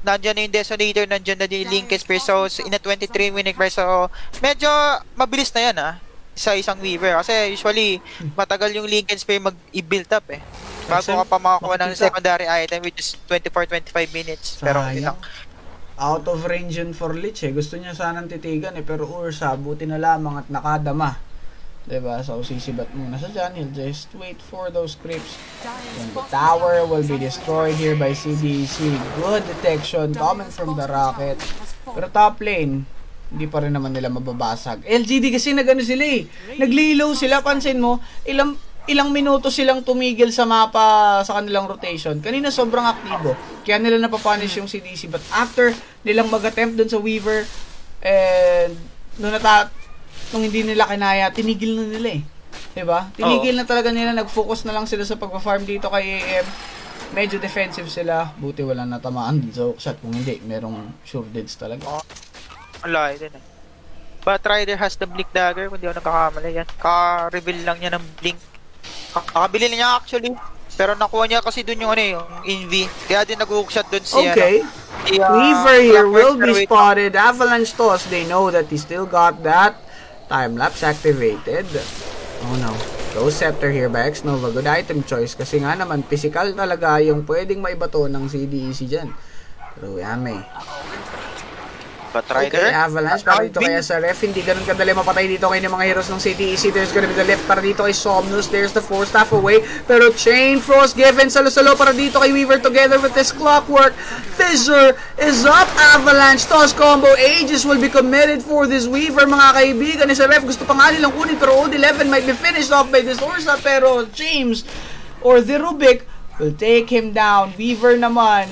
nandiyan na yung Desolator, nandiyan na din yung Lincoln Spear. So, in a 23 winning price, so, medyo mabilis na yan, sa isang Weaver. Kasi usually, matagal yung Lincoln Spear mag-i-build up, bago ka pa makakuha ng secondary item, which is 24-25 minutes. Pero, sayang. Out of range yun for Lich Gusto niya sanang titigan pero Ursa, buti na lamang at nakadama. Diba? So, sisibat muna sa dyan. He'll just wait for those creeps. And the tower will be destroyed here by CDC. Good detection coming from the rocket. Pero top lane, hindi pa rin naman nila mababasag. LGD kasi nagano sila Nag-reload sila. Pansin mo, ilang minuto silang tumigil sa mapa sa kanilang rotation. Kanina sobrang aktibo. Kaya nila napapunish yung CDC. But after nilang mag-attempt dun sa Weaver, and nung hindi nila kinaya, tinigil na nila diba? Tinigil na talaga nila, nag-focus na lang sila sa pagpa-farm dito kay AM. Medyo defensive sila, buti wala natamaan dito. Shot kung hindi, merong sure deads talaga. Alay din But Rider has the Blink Dagger, kung di ako nagkakamali yan. Ka-reveal lang niya ng Blink. Kakabili niya actually. Pero nakuha niya kasi dun yung yung Envy. Kaya din nag-hookshot dun si Weaver here will be spotted. Avalanche toss, they know that he still got that. Time-lapse activated. Oh no. Ghost Scepter here by X-Nova. Good item choice. Kasi nga naman, physical talaga yung pwedeng maibato ng CDEC dyan. Pero Yame. But Rider, okay, Avalanche. Para dito kaya sa ref. Hindi ganun kadali mapatay dito kayo ng mga heroes ng CDEC. There's gonna be the left para dito kay Somnus. There's the 4 staff away. Pero Chain Frost given salo-salo para dito kay Weaver together with this Clockwork. Fissure is up. Avalanche toss combo. Aegis will be committed for this Weaver, mga kaibigan. Sa ref gusto pa nga nilang kunin pero Old-11 might be finished off by this Ursa. Pero James or the Rubik will take him down. Weaver naman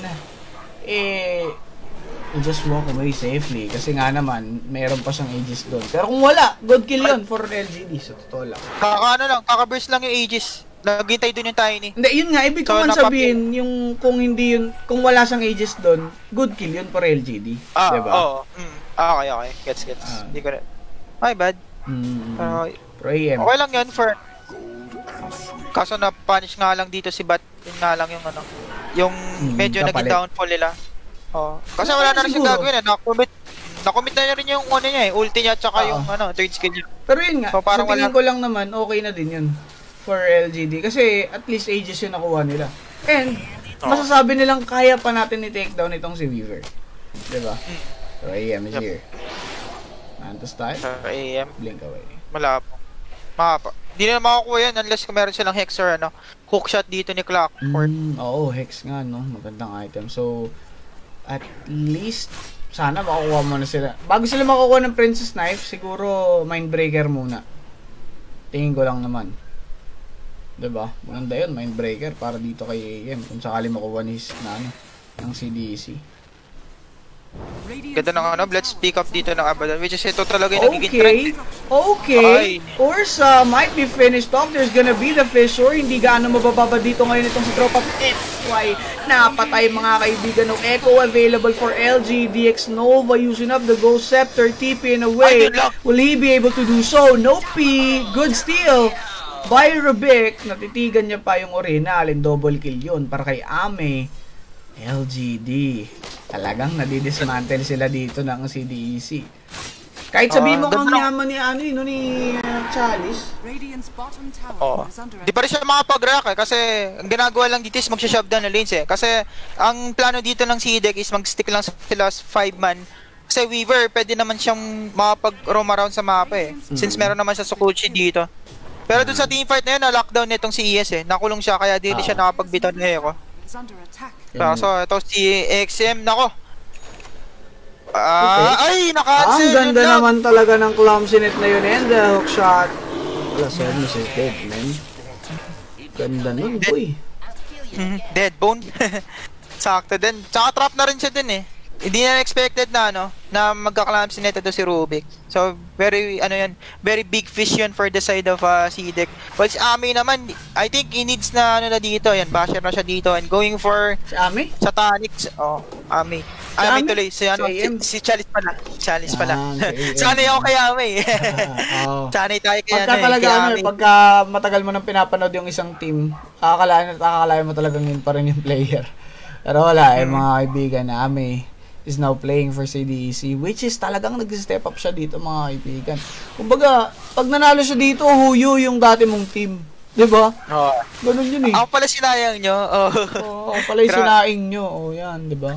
will just walk away safely kasi nga naman mayroon pa siyang Aegis doon. Pero kung wala, good kill yun for LGD sa totoo lang. Kaka-burst lang yung Aegis. Naghintay doon yung Tiny. Hindi, yun nga, ibig ko man sabihin yung kung wala siyang Aegis doon, good kill yun for LGD. Diba? Oo. Okay. Gets. Hindi ko rin. My bad. Pro AM. Okay lang yun for... Kaso na-punish nga lang dito si Bat. Yun nga lang yung yung medyo naging downfall nila. Kasi wala na rin siyang gagawin na-commit na rin yung niya ulti niya at saka yung third skill niya. Pero yun nga, so, sa tingin ko lang naman, okay na din yun for LGD. Kasi at least Aegis yung nakuha nila. And, masasabi nilang kaya pa natin i-takedown itong si Weaver. Diba? So, AM is here. Mantis tayo. AM. Blink away. Mahapa. Hindi na makakuha yan unless kung meron silang Hex or hookshot dito ni Clockwork. Oo, Hex nga, no? Magandang item. So, at least sana makukuha mo na sila. Bago sila makukuha ng Princess Knife, siguro Mindbreaker muna. Tingin ko lang naman. Diba? Maganda yun, Mindbreaker para dito kay AM kung sakali makuha ni ng CDEC. Ganda ng let's pick up dito ng Abaddon, which is ito talaga yung nagiging trend. Okay. Ursa might be finished off. There's gonna be the Fissure. Hindi gaano mabababa dito ngayon itong si Tropa. FY napatay mga kaibigan ng Echo available for LG. DX Nova using up the Ghost Scepter. TP in a way. Will he be able to do so? Nope. Good steal by Rubik. Natitigan niya pa yung original and double kill yun para kay Ame. LGD. Talagang nadidismantle sila dito ng CDEC. Kahit sabihin mo ang yaman ni Chalice. Di pa rin siya makapag-react kasi ang ginagawa lang dito is mag-shove down na lanes Kasi ang plano dito ng CDEC is mag-stick lang sila 5-man. Kasi Weaver, pwede naman siyang makapag-roam around sa mapa Since meron naman siya Sukuchi dito. Pero dun sa teamfight na yun, na-lockdown nitong si ES Nakulong siya kaya di siya nakapagbitaw na Echo. So, ito si XM, nako. Ay, naka-cancel. Ang ganda naman talaga ng clumsiness na yun and the hook shot. Wala, Somnus is dead, man. Ganda nun, boy. Dead bone. Sakto din. Tsaka trap na rin siya din Hindi na expected na na magka-clumsy nito si Rubik. So, very very big fish yun for the side of CDEC. But si Ami naman, I think he needs na na dito. Yan, basher na siya dito and going for si Ami? Satanics. Ami. Ami tuloy si si Chalice pala. Chalice pala. Sanay ako kay Ami. Sanay tayo kay pagka matagal mo nang pinapanood yung isang team, akakalain mo talagang yun pa rin yung player. Pero wala, mga kaibigan na Ame is now playing for CDEC, which is talagang nag-step up siya dito, mga kaibigan. Kumbaga, pag nanalo siya dito, huyo yung dati mong team. Diba? Oo. Ganun yun eh. Ako pala sinayang nyo. Ako pala yung sinaing nyo. Yan, diba?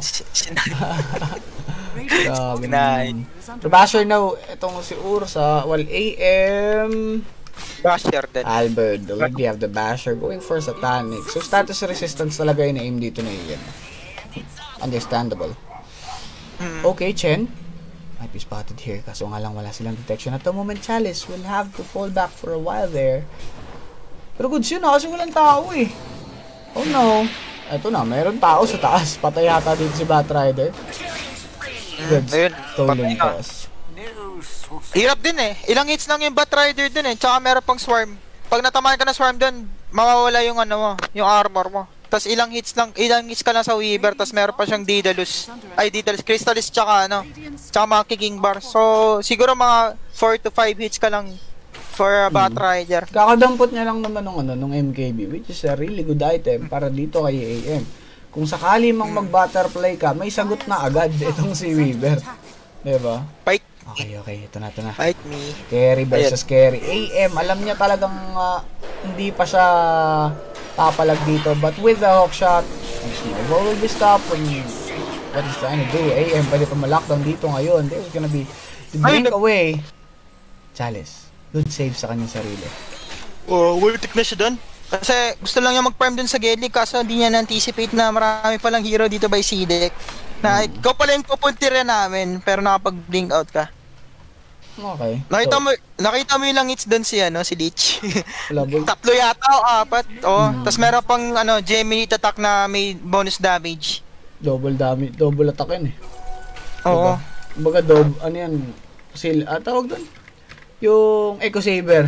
Grabe naman. So, Basher now, itong si Ursa, AM... Basher din. Albert, already have the Basher going for Satanic. So, status resistance talaga yung aim dito na yun. Understandable. Okay, Chen. Might be spotted here. Kaso nga lang wala silang detection. At the moment, Chalice will have to fall back for a while there. Pero goods yun kasi walang tao eh. Oh no. Eto na, mayroon tao sa taas. Patay yata dito si Batrider. Goods. Stolen toss. Hirap din eh. Ilang hits lang yung Batrider dun eh. Tsaka meron pang swarm. Pag natamaan ka na swarm dun, mawawala yung ano mo, yung armor mo. Tapos ilang hits ka lang sa Weaver, tapos meron pa siyang Daedalus, Crystallis, tsaka King Bar. So, siguro mga 4 to 5 hits ka lang for a Batrider. Kakadampot niya lang naman nung MKB, which is a really good item para dito kay AM. Kung sakali mang mag-butterfly ka, may sagot na agad itong si Weaver. Diba? Fight. Okay, ito na. Fight me. Carry versus carry. AM, alam niya talagang hindi pa siya papalag dito, but with the hook shot, Snowball will be stopped from what he's trying to do. AM, pwede pa ma-lockdown dito ngayon. There's gonna be the blink away. Chalice, good save sa kanyang sarili. Worth na siya doon. Kasi gusto lang niya mag-farm dun sa Gedli, kaso hindi niya na-anticipate na marami palang hero dito by C-Deck. Na ikaw pala yung pupuntirya namin, pero nakapag-blink out ka. Okay. Nakita mo yung lang hits doon si Leech. Labog. 3 yata o 4. Tapos meron pang Gemini attack na may bonus damage. Double attack yan eh. Oo. Kumbaga ano yan? Tawag doon? Yung Echo Saber.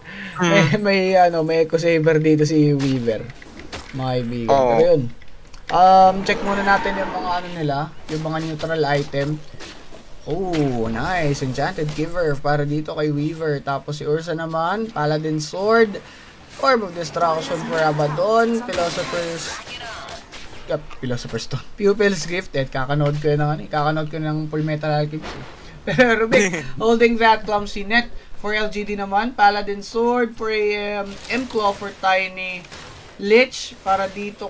may Echo Saber dito si Weaver. Mga kaibigan. Pero yun. Check muna natin yung mga nila, yung mga neutral item. Oh, nice. Enchanted Giver para dito kay Weaver. Tapos si Ursa naman, Paladin Sword, Orb of Destruction for Abaddon, Philosopher's Stone. Pupils Gifted. Kakanood ko ng Full Metal Alchemist. Pero Rubik, holding that clumsy net. For LGD naman, Paladin Sword for M-Claw for Tiny. Lich para dito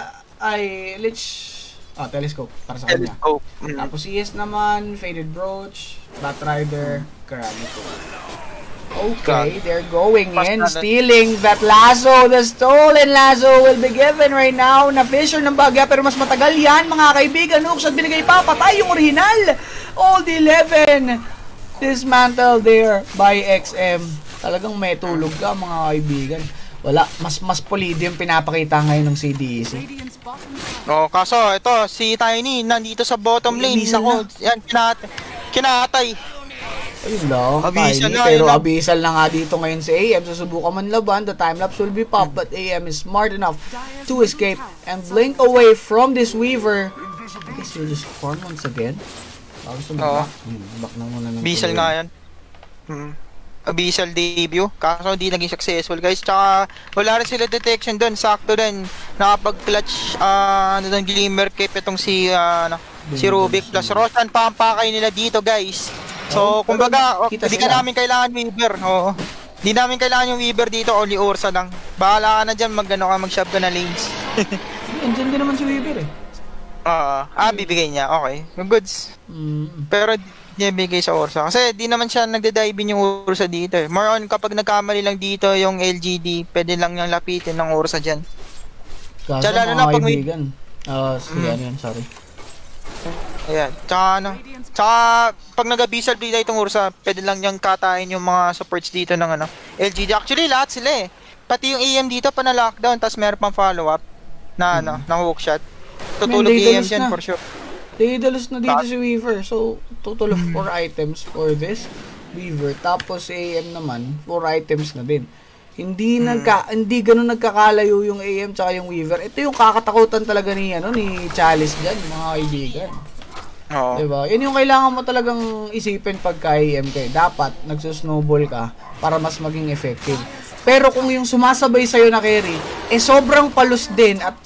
Lich Telescope para sa kanya. Tapos ES naman, Faded Brooch, Batrider, Karabito. Okay, they're going in, stealing that lasso. The stolen lasso will be given right now na Fisher ng Bagya, pero mas matagal yan, mga kaibigan. Hooks at binigay pa, patay yung original. All the 11 dismantled there by XM. Talagang may tulog ka, mga kaibigan. Wala, mas pulido yung pinapakita ngayon ng CDEC. Kaso ito, si Tiny nandito sa bottom lane. Yan, kinatay. Ayun lang, Tiny, pero abisal na nga dito ngayon si AM. Susubukan man laban, the time-lapse will be popped, but AM is smart enough to escape and blink away from this Weaver. I guess we'll just farm once again. Back na muna ng Abisal nga yan. Abyssal debut, kaso hindi naging successful guys. Tsaka wala rin sila detection doon, sakto din nakapag-clutch Glimmer Cape itong si Rubik plus Roshan pa ang pakay nila dito guys. So kumbaga hindi ka namin kailangan Weaver. Hindi namin kailangan yung Weaver dito, only Ursa lang. Bahala ka na dyan, mag-shove ka na lanes. Andyan din naman si Weaver eh. Bibigay niya, okay, goods. Pero niya bigay sa Ursa. Kasi di naman siya nagde-dive yung Ursa dito. More on kapag nagkamali lang dito yung LGD, pwede lang niyang lapitin ng Ursa dyan. Kaso lalo na pag kaibigan. Sorry. Ayan. Tsaka pag nag-abyssal blade itong Ursa, pwede lang niyang katain yung mga supports dito ng LGD. Actually, lahat sila eh. Pati yung AM dito pa na lockdown, tapos meron pang follow-up na ng hookshot. Tutulog AM dyan for sure. Daedalus na dito si Weaver. So, total of 4 items for this Weaver. Tapos si AM naman, 4 items na din. Hindi ganun nagkakalayo yung AM tsaka yung Weaver. Ito yung kakatakutan talaga ni Chalice dyan, mga kaibigan. Diba? Yan yung kailangan mo talagang isipin pagka AM kayo. Dapat nagsusnowball ka para mas maging effective. Pero kung yung sumasabay sa'yo na carry, sobrang palus din at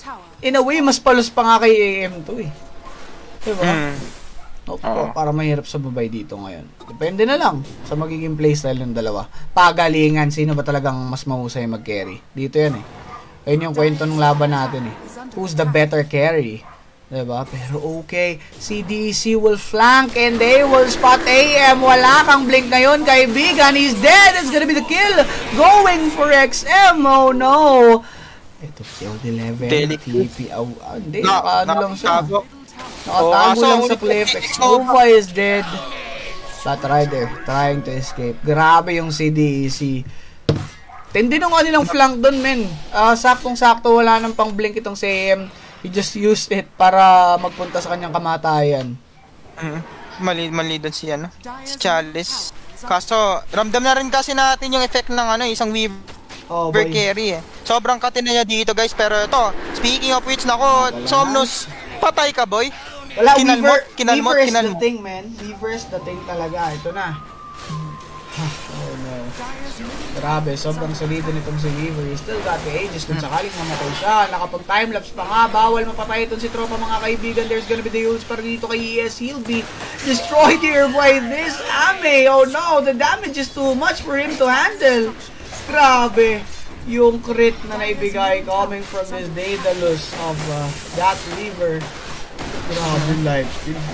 in a way, mas palos pa nga kay AM to eh. Diba? Para mahirap sa babay dito ngayon. Depende na lang sa magiging playstyle ng dalawa. Pagalingan, sino ba talagang mas mahusay mag-carry? Dito yan eh. Ayun yung kwento ng laban natin eh. Who's the better carry? Diba? Pero okay, CDC will flank and they will spot AM. Wala kang blink ngayon, kaibigan. He's dead. It's gonna be the kill. Going for XM. Oh no. Ito, killed 11. TP. Hindi, nakaano lang siya. Nakatago lang sa cliff. Xnova is dead. Flat Rider trying to escape. Grabe yung CDC. Tindi nung kanilang flank doon, men. Saktong-sakto, wala nang pang blink itong si AM. He just used it para magpunta sa kanyang kamatayan. Mali doon si si Chalice. Kaso, ramdam na rin kasi natin yung effect ng isang Weaver carry eh. Sobrang katin na niya dito guys, pero ito, speaking of which, nako, Somnus, patay ka boy. Wala, Weaver is the thing, man. Weaver is the thing talaga. Ito na. Oh no. Grabe, sobrang solido nitong si Weaver. He still got the ages kung sakaling mamatay siya. Nakapag-timelapse pa nga. Bawal mapatay itong si Tropa, mga kaibigan. There's gonna be the use para dito kay ES. He'll be destroyed here by this Ame. Oh no, the damage is too much for him to handle. Grabe. Yung crit na naibigay coming from this Daedalus of that Weaver. Grabe life.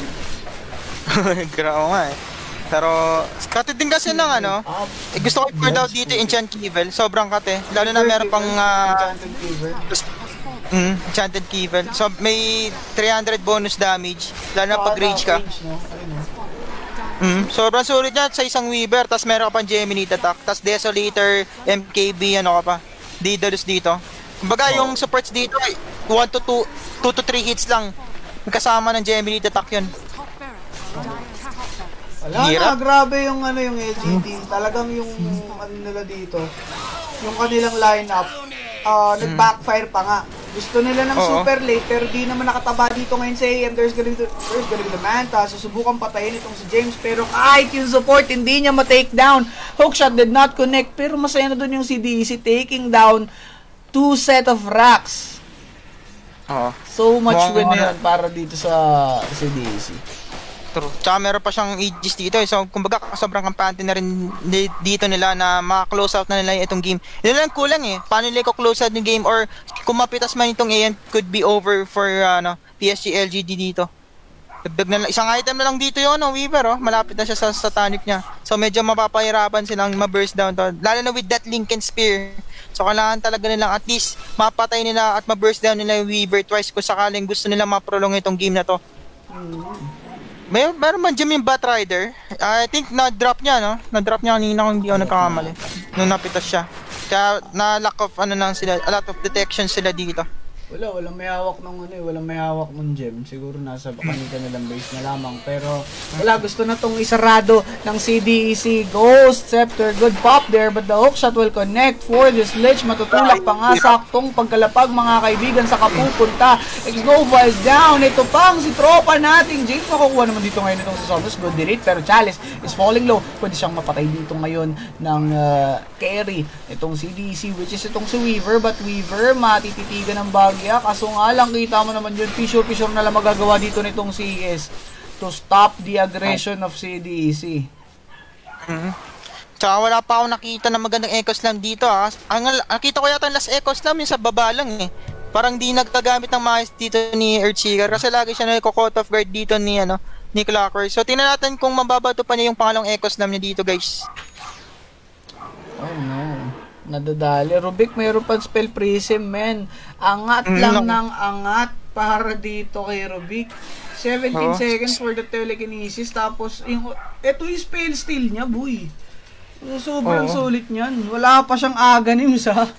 Grabe nga eh. Pero, kate din kasi ng gusto ko i-point out dito, Enchant Kivel. Sobrang kate. Lalo na meron pang Enchanted Kivel. Enchanted Kivel. So, may 300 bonus damage. Lalo na pag rage ka. Sobrang sulit niya sa isang Weaver. Tapos meron ka pang Geminate attack. Tapos Desolator, MKB, ka pa. Daedalus dito. Kumbaga yung supports dito, 2 to 3 hits lang. Kasama ng Geminate attack yun. Wala na, grabe yung yung LG team. Talagang yung nila dito, yung kanilang lineup, nag-backfire pa nga. Gusto nila ng super late, pero di naman nakataba dito ngayon sa AM. There's gonna be the Manta. Susubukan patayin itong si James, pero kahit yung support, hindi niya ma-take down. Hookshot did not connect, pero masaya na dun yung CDC taking down 2 set of racks. So much win na yun para dito sa CDC. True. Tsaka meron pa siyang Aegis dito. So, kumbaga, sobrang kampante na rin dito nila na maka-close out na nila itong game. Yun lang kulang eh. Paano nila i-close out yung game or kung mapitas man itong AM could be over for PSG LGD dito. Dagdag na lang. Isang item na lang dito yun, Weaver, malapit na siya sa tonic niya. So, medyo mapapahirapan silang ma-burst down to. Lalo na with that Lincoln Spear. So, kailangan talaga nilang at least mapatay nila at ma-burst down nila yung Weaver twice kung sakaling gusto nila ma-prolong itong game na to. Meron man dyan yung Bat Rider. I think na-drop niya, Na-drop niya kanina kung hindi ako nagkakamali. Nung napitas siya. Kaya na-lack of sila, a lot of detection sila dito. Walang may hawak walang may hawak ng gem. Siguro nasa kanita nilang base na lamang. Pero wala, gusto na tong isarado ng CDEC. Ghost Scepter, good pop there, but the hookshot will connect for this Lich. Matutulak pa nga, saktong pagkalapag mga kaibigan sa kapupunta. Xnova is down. Ito pang si tropa nating James. Makukuha naman dito ngayon itong si Somnus. Good delete, pero Chalice is falling low. Pwede siyang mapatay dito ngayon ng carry. Itong CDEC, which is itong si Weaver, but Weaver matititigan ng bag. Kaso nga lang, kita mo naman yun, Fisher na lang magagawa dito nitong CS to stop the aggression of CDEC. Tsaka wala pa ako nakita na magandang Echo Slam dito nakita ko yata last Echo Slam yung sa baba lang eh. Parang di nagtagamit ng maayos dito ni Earthseeker kasi lagi siya nagko-cut off guard dito ni Clockwork. So tingnan natin kung mababato pa niya yung pangalawang Echo Slam niya dito, guys. Oh no. Nadadali. Rubik, mayroon pang spell prism, men. Angat lang ng angat para dito kay Rubik. 17 seconds for the telekinesis. Tapos, ito yung spell steal niya, boy. Sobrang sulit niyan. Wala pa siyang Aghanims, ha?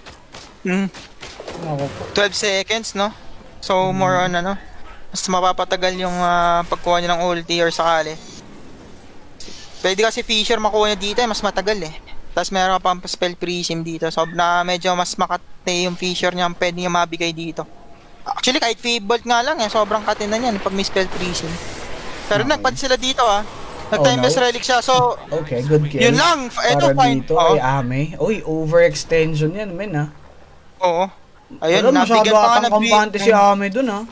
12 seconds, no? So, more on, mas mapapatagal yung pagkuha niya ng ulti or sakali. Pwede kasi Fisher makuha niya dito, mas matagal eh. Tapos meron pa pang spell prism dito. So, medyo mas makate yung Fisher niya, pwede niya mabigay dito. Actually, kahit Fabled nga lang sobrang kate na niyan pag may spell prism. Pero nagpad sila dito nag-timeless relic siya. So, okay, good kill. Yun lang. Ito, para dito ay Ame. Uy, overextension yan, men Oo. Ayun, Pero masyado nabigyan pa nga atang ng kampante si Ame dun, ha?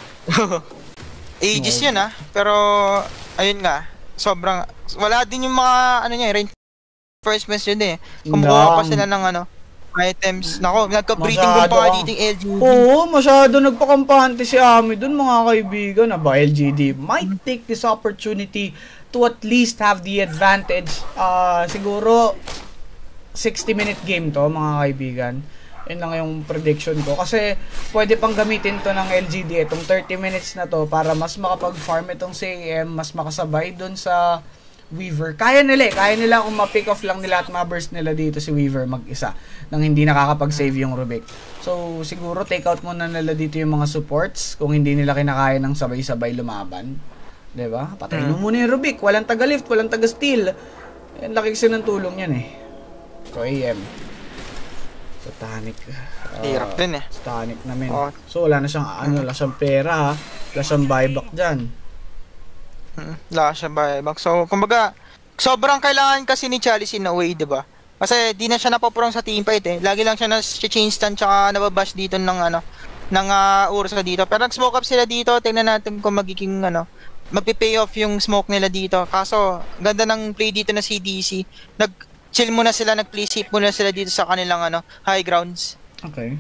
ages yun pero ayun nga, sobrang, wala din yung mga, ano niya, reinforcements yun eh. Kumukuha pa sila ng items. Nako, nagka-breeding room pa nga dito yung LGD. Oo, masyado nagpakampante si Ame dun, mga kaibigan. Aba, LGD might take this opportunity to at least have the advantage. Siguro, 60-minute game to, mga kaibigan. Yun lang yung prediction ko. Kasi, pwede pang gamitin to ng LGD itong 30 minutes na to para mas makapag-farm itong CAM, mas makasabay dun sa Weaver. Kaya nila kung ma-pick off lang nila at ma-burst nila dito si Weaver mag-isa nang hindi nakakapag-save yung Rubik. So, siguro take out muna nila dito yung mga supports kung hindi nila kinakaya ng sabay-sabay lumaban. 'Di ba? Patayin mo muna yung Rubik. Walang taga-lift, walang taga-steal. Yan, laki kasi ng tulong yan eh. So, AM. So, Tanic. Hirap din eh. Tanic namin. So, wala na siyang, wala siyang pera ha. Wala siyang buyback dyan. Wala siya buyback. So, kumbaga, sobrang kailangan kasi ni Chalice in a way, diba? Kasi di na siya napapurong sa teamfight eh. Lagi lang siya na-change stand tsaka nababash dito ng Ursa dito. Pero nag-smoke up sila dito. Tingnan natin kung magiging magpi-pay off yung smoke nila dito. Kaso, ganda ng play dito na CDC. Nag-chill muna sila, nag-play safe muna sila dito sa kanilang high grounds. Okay.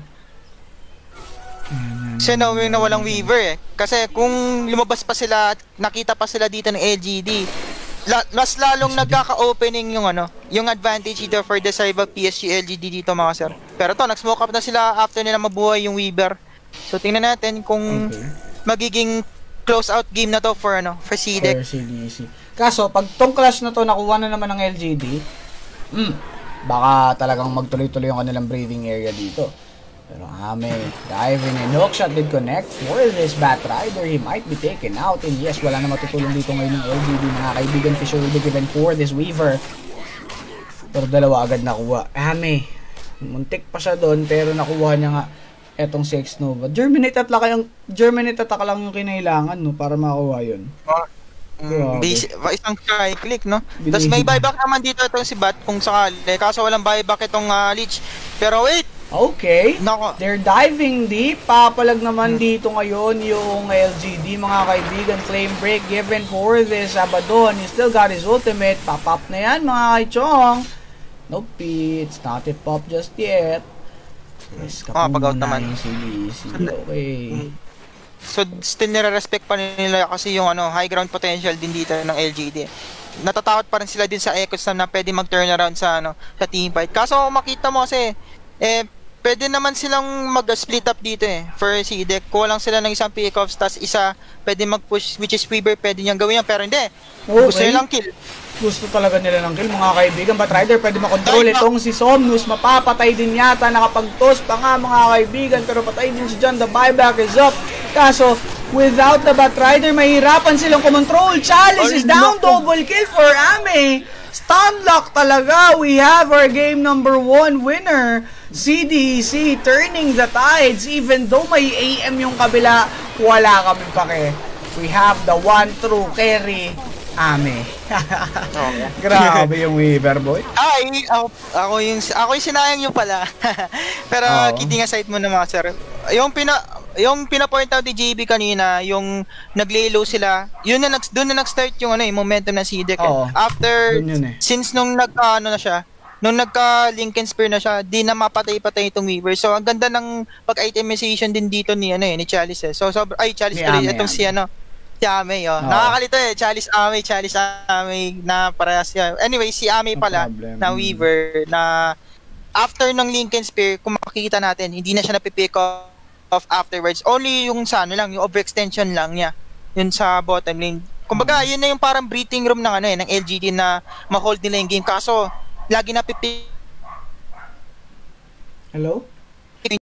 Kasi knowing na walang Weaver eh. Kasi kung lumabas pa sila at nakita pa sila dito ng LGD, mas lalong nagkaka-opening yung advantage dito for the side of PSG LGD dito mga sir. Pero to, nag-smoke up na sila after nila mabuhay yung Weaver. So tingnan natin kung magiging close out game na to for CDEC. For CDC. Kaso pag tong clash na to nakuha na naman ng LGD, baka talagang magtuloy-tuloy yung kanilang breathing area dito. Pero Ame diving and hookshot did connect for this Batrider. He might be taken out. And yes, wala na matutulong dito ngayon ng LGD, mga kaibigan. Fisher will be given for this Weaver. Pero dalawa agad nakuha. Ame, muntik pa siya doon pero nakuha niya nga etong 6 Nova. Germinate attack lang yung kinailangan para makuha yun. Isang try-click, no? Tapos may buyback naman dito itong si Bat kung sakali. Kaso walang buyback itong Leech. Pero wait! Okay. They're diving deep. Papalag naman dito ngayon yung LGD, mga kaibigan. Flame break given for this Abaddon. He still got his ultimate. Pop-up na yan, mga kaichong. Nope, it's not it pop just yet. Yes, pag-out naman. Okay. So, still nire-respect pa nila kasi yung high ground potential din dito ng LGD. Natatakot pa rin sila din sa Echoes na pwede mag-turnaround sa teamfight. Kaso makita mo kasi, pwede naman silang mag-split up dito for CDEC. Kuha lang sila ng isang pick-offs, tas isa pwede mag-push, which is Weaver, pwede niyang gawin yan, pero hindi. Okay. Gusto nilang kill. Gusto talaga nila ng kill, mga kaibigan. Batrider pwede makontrol itong si Somnus. Mapapatay din yata, nakapag-toss pa nga, mga kaibigan. Pero patay din si John, the buyback is up. Kaso, without the Batrider, mahirapan silang kumontrol. Chalice is down, double kill for Ame. Stunlock talaga. We have our game number 1 winner. CDC turning the tides. Even though may AM yung kabila, wala kami pake. We have the one true carry, Ame. Grabe yung Weaver, boy. Ako yung sinayang yung pala. Pero kidding aside mo na mga sir. Yung pina-point out ni JB kanina, yung nag-lay low sila, doon na nag-start yung yung momentum ng CDEC. After since nung nung nagka-Lincoln Spear na siya, di na mapatay-patay itong Weaver. So ang ganda ng pag-itemization din dito ni Chalice. So Chalice tuloy itong si Ame, nakakalito Chalice Ame na parehas siya. Anyway, si Ame pala na Weaver na after ng Lincoln Spear, kung makikita natin, hindi na siya napipick off afterwards. Only yung yung overextension lang niya. Yun sa bottom lane. Kumbaga, yun na yung parang breathing room ng ng LGD na ma-hold nila yung game. Kaso, lagi napipick. Hello?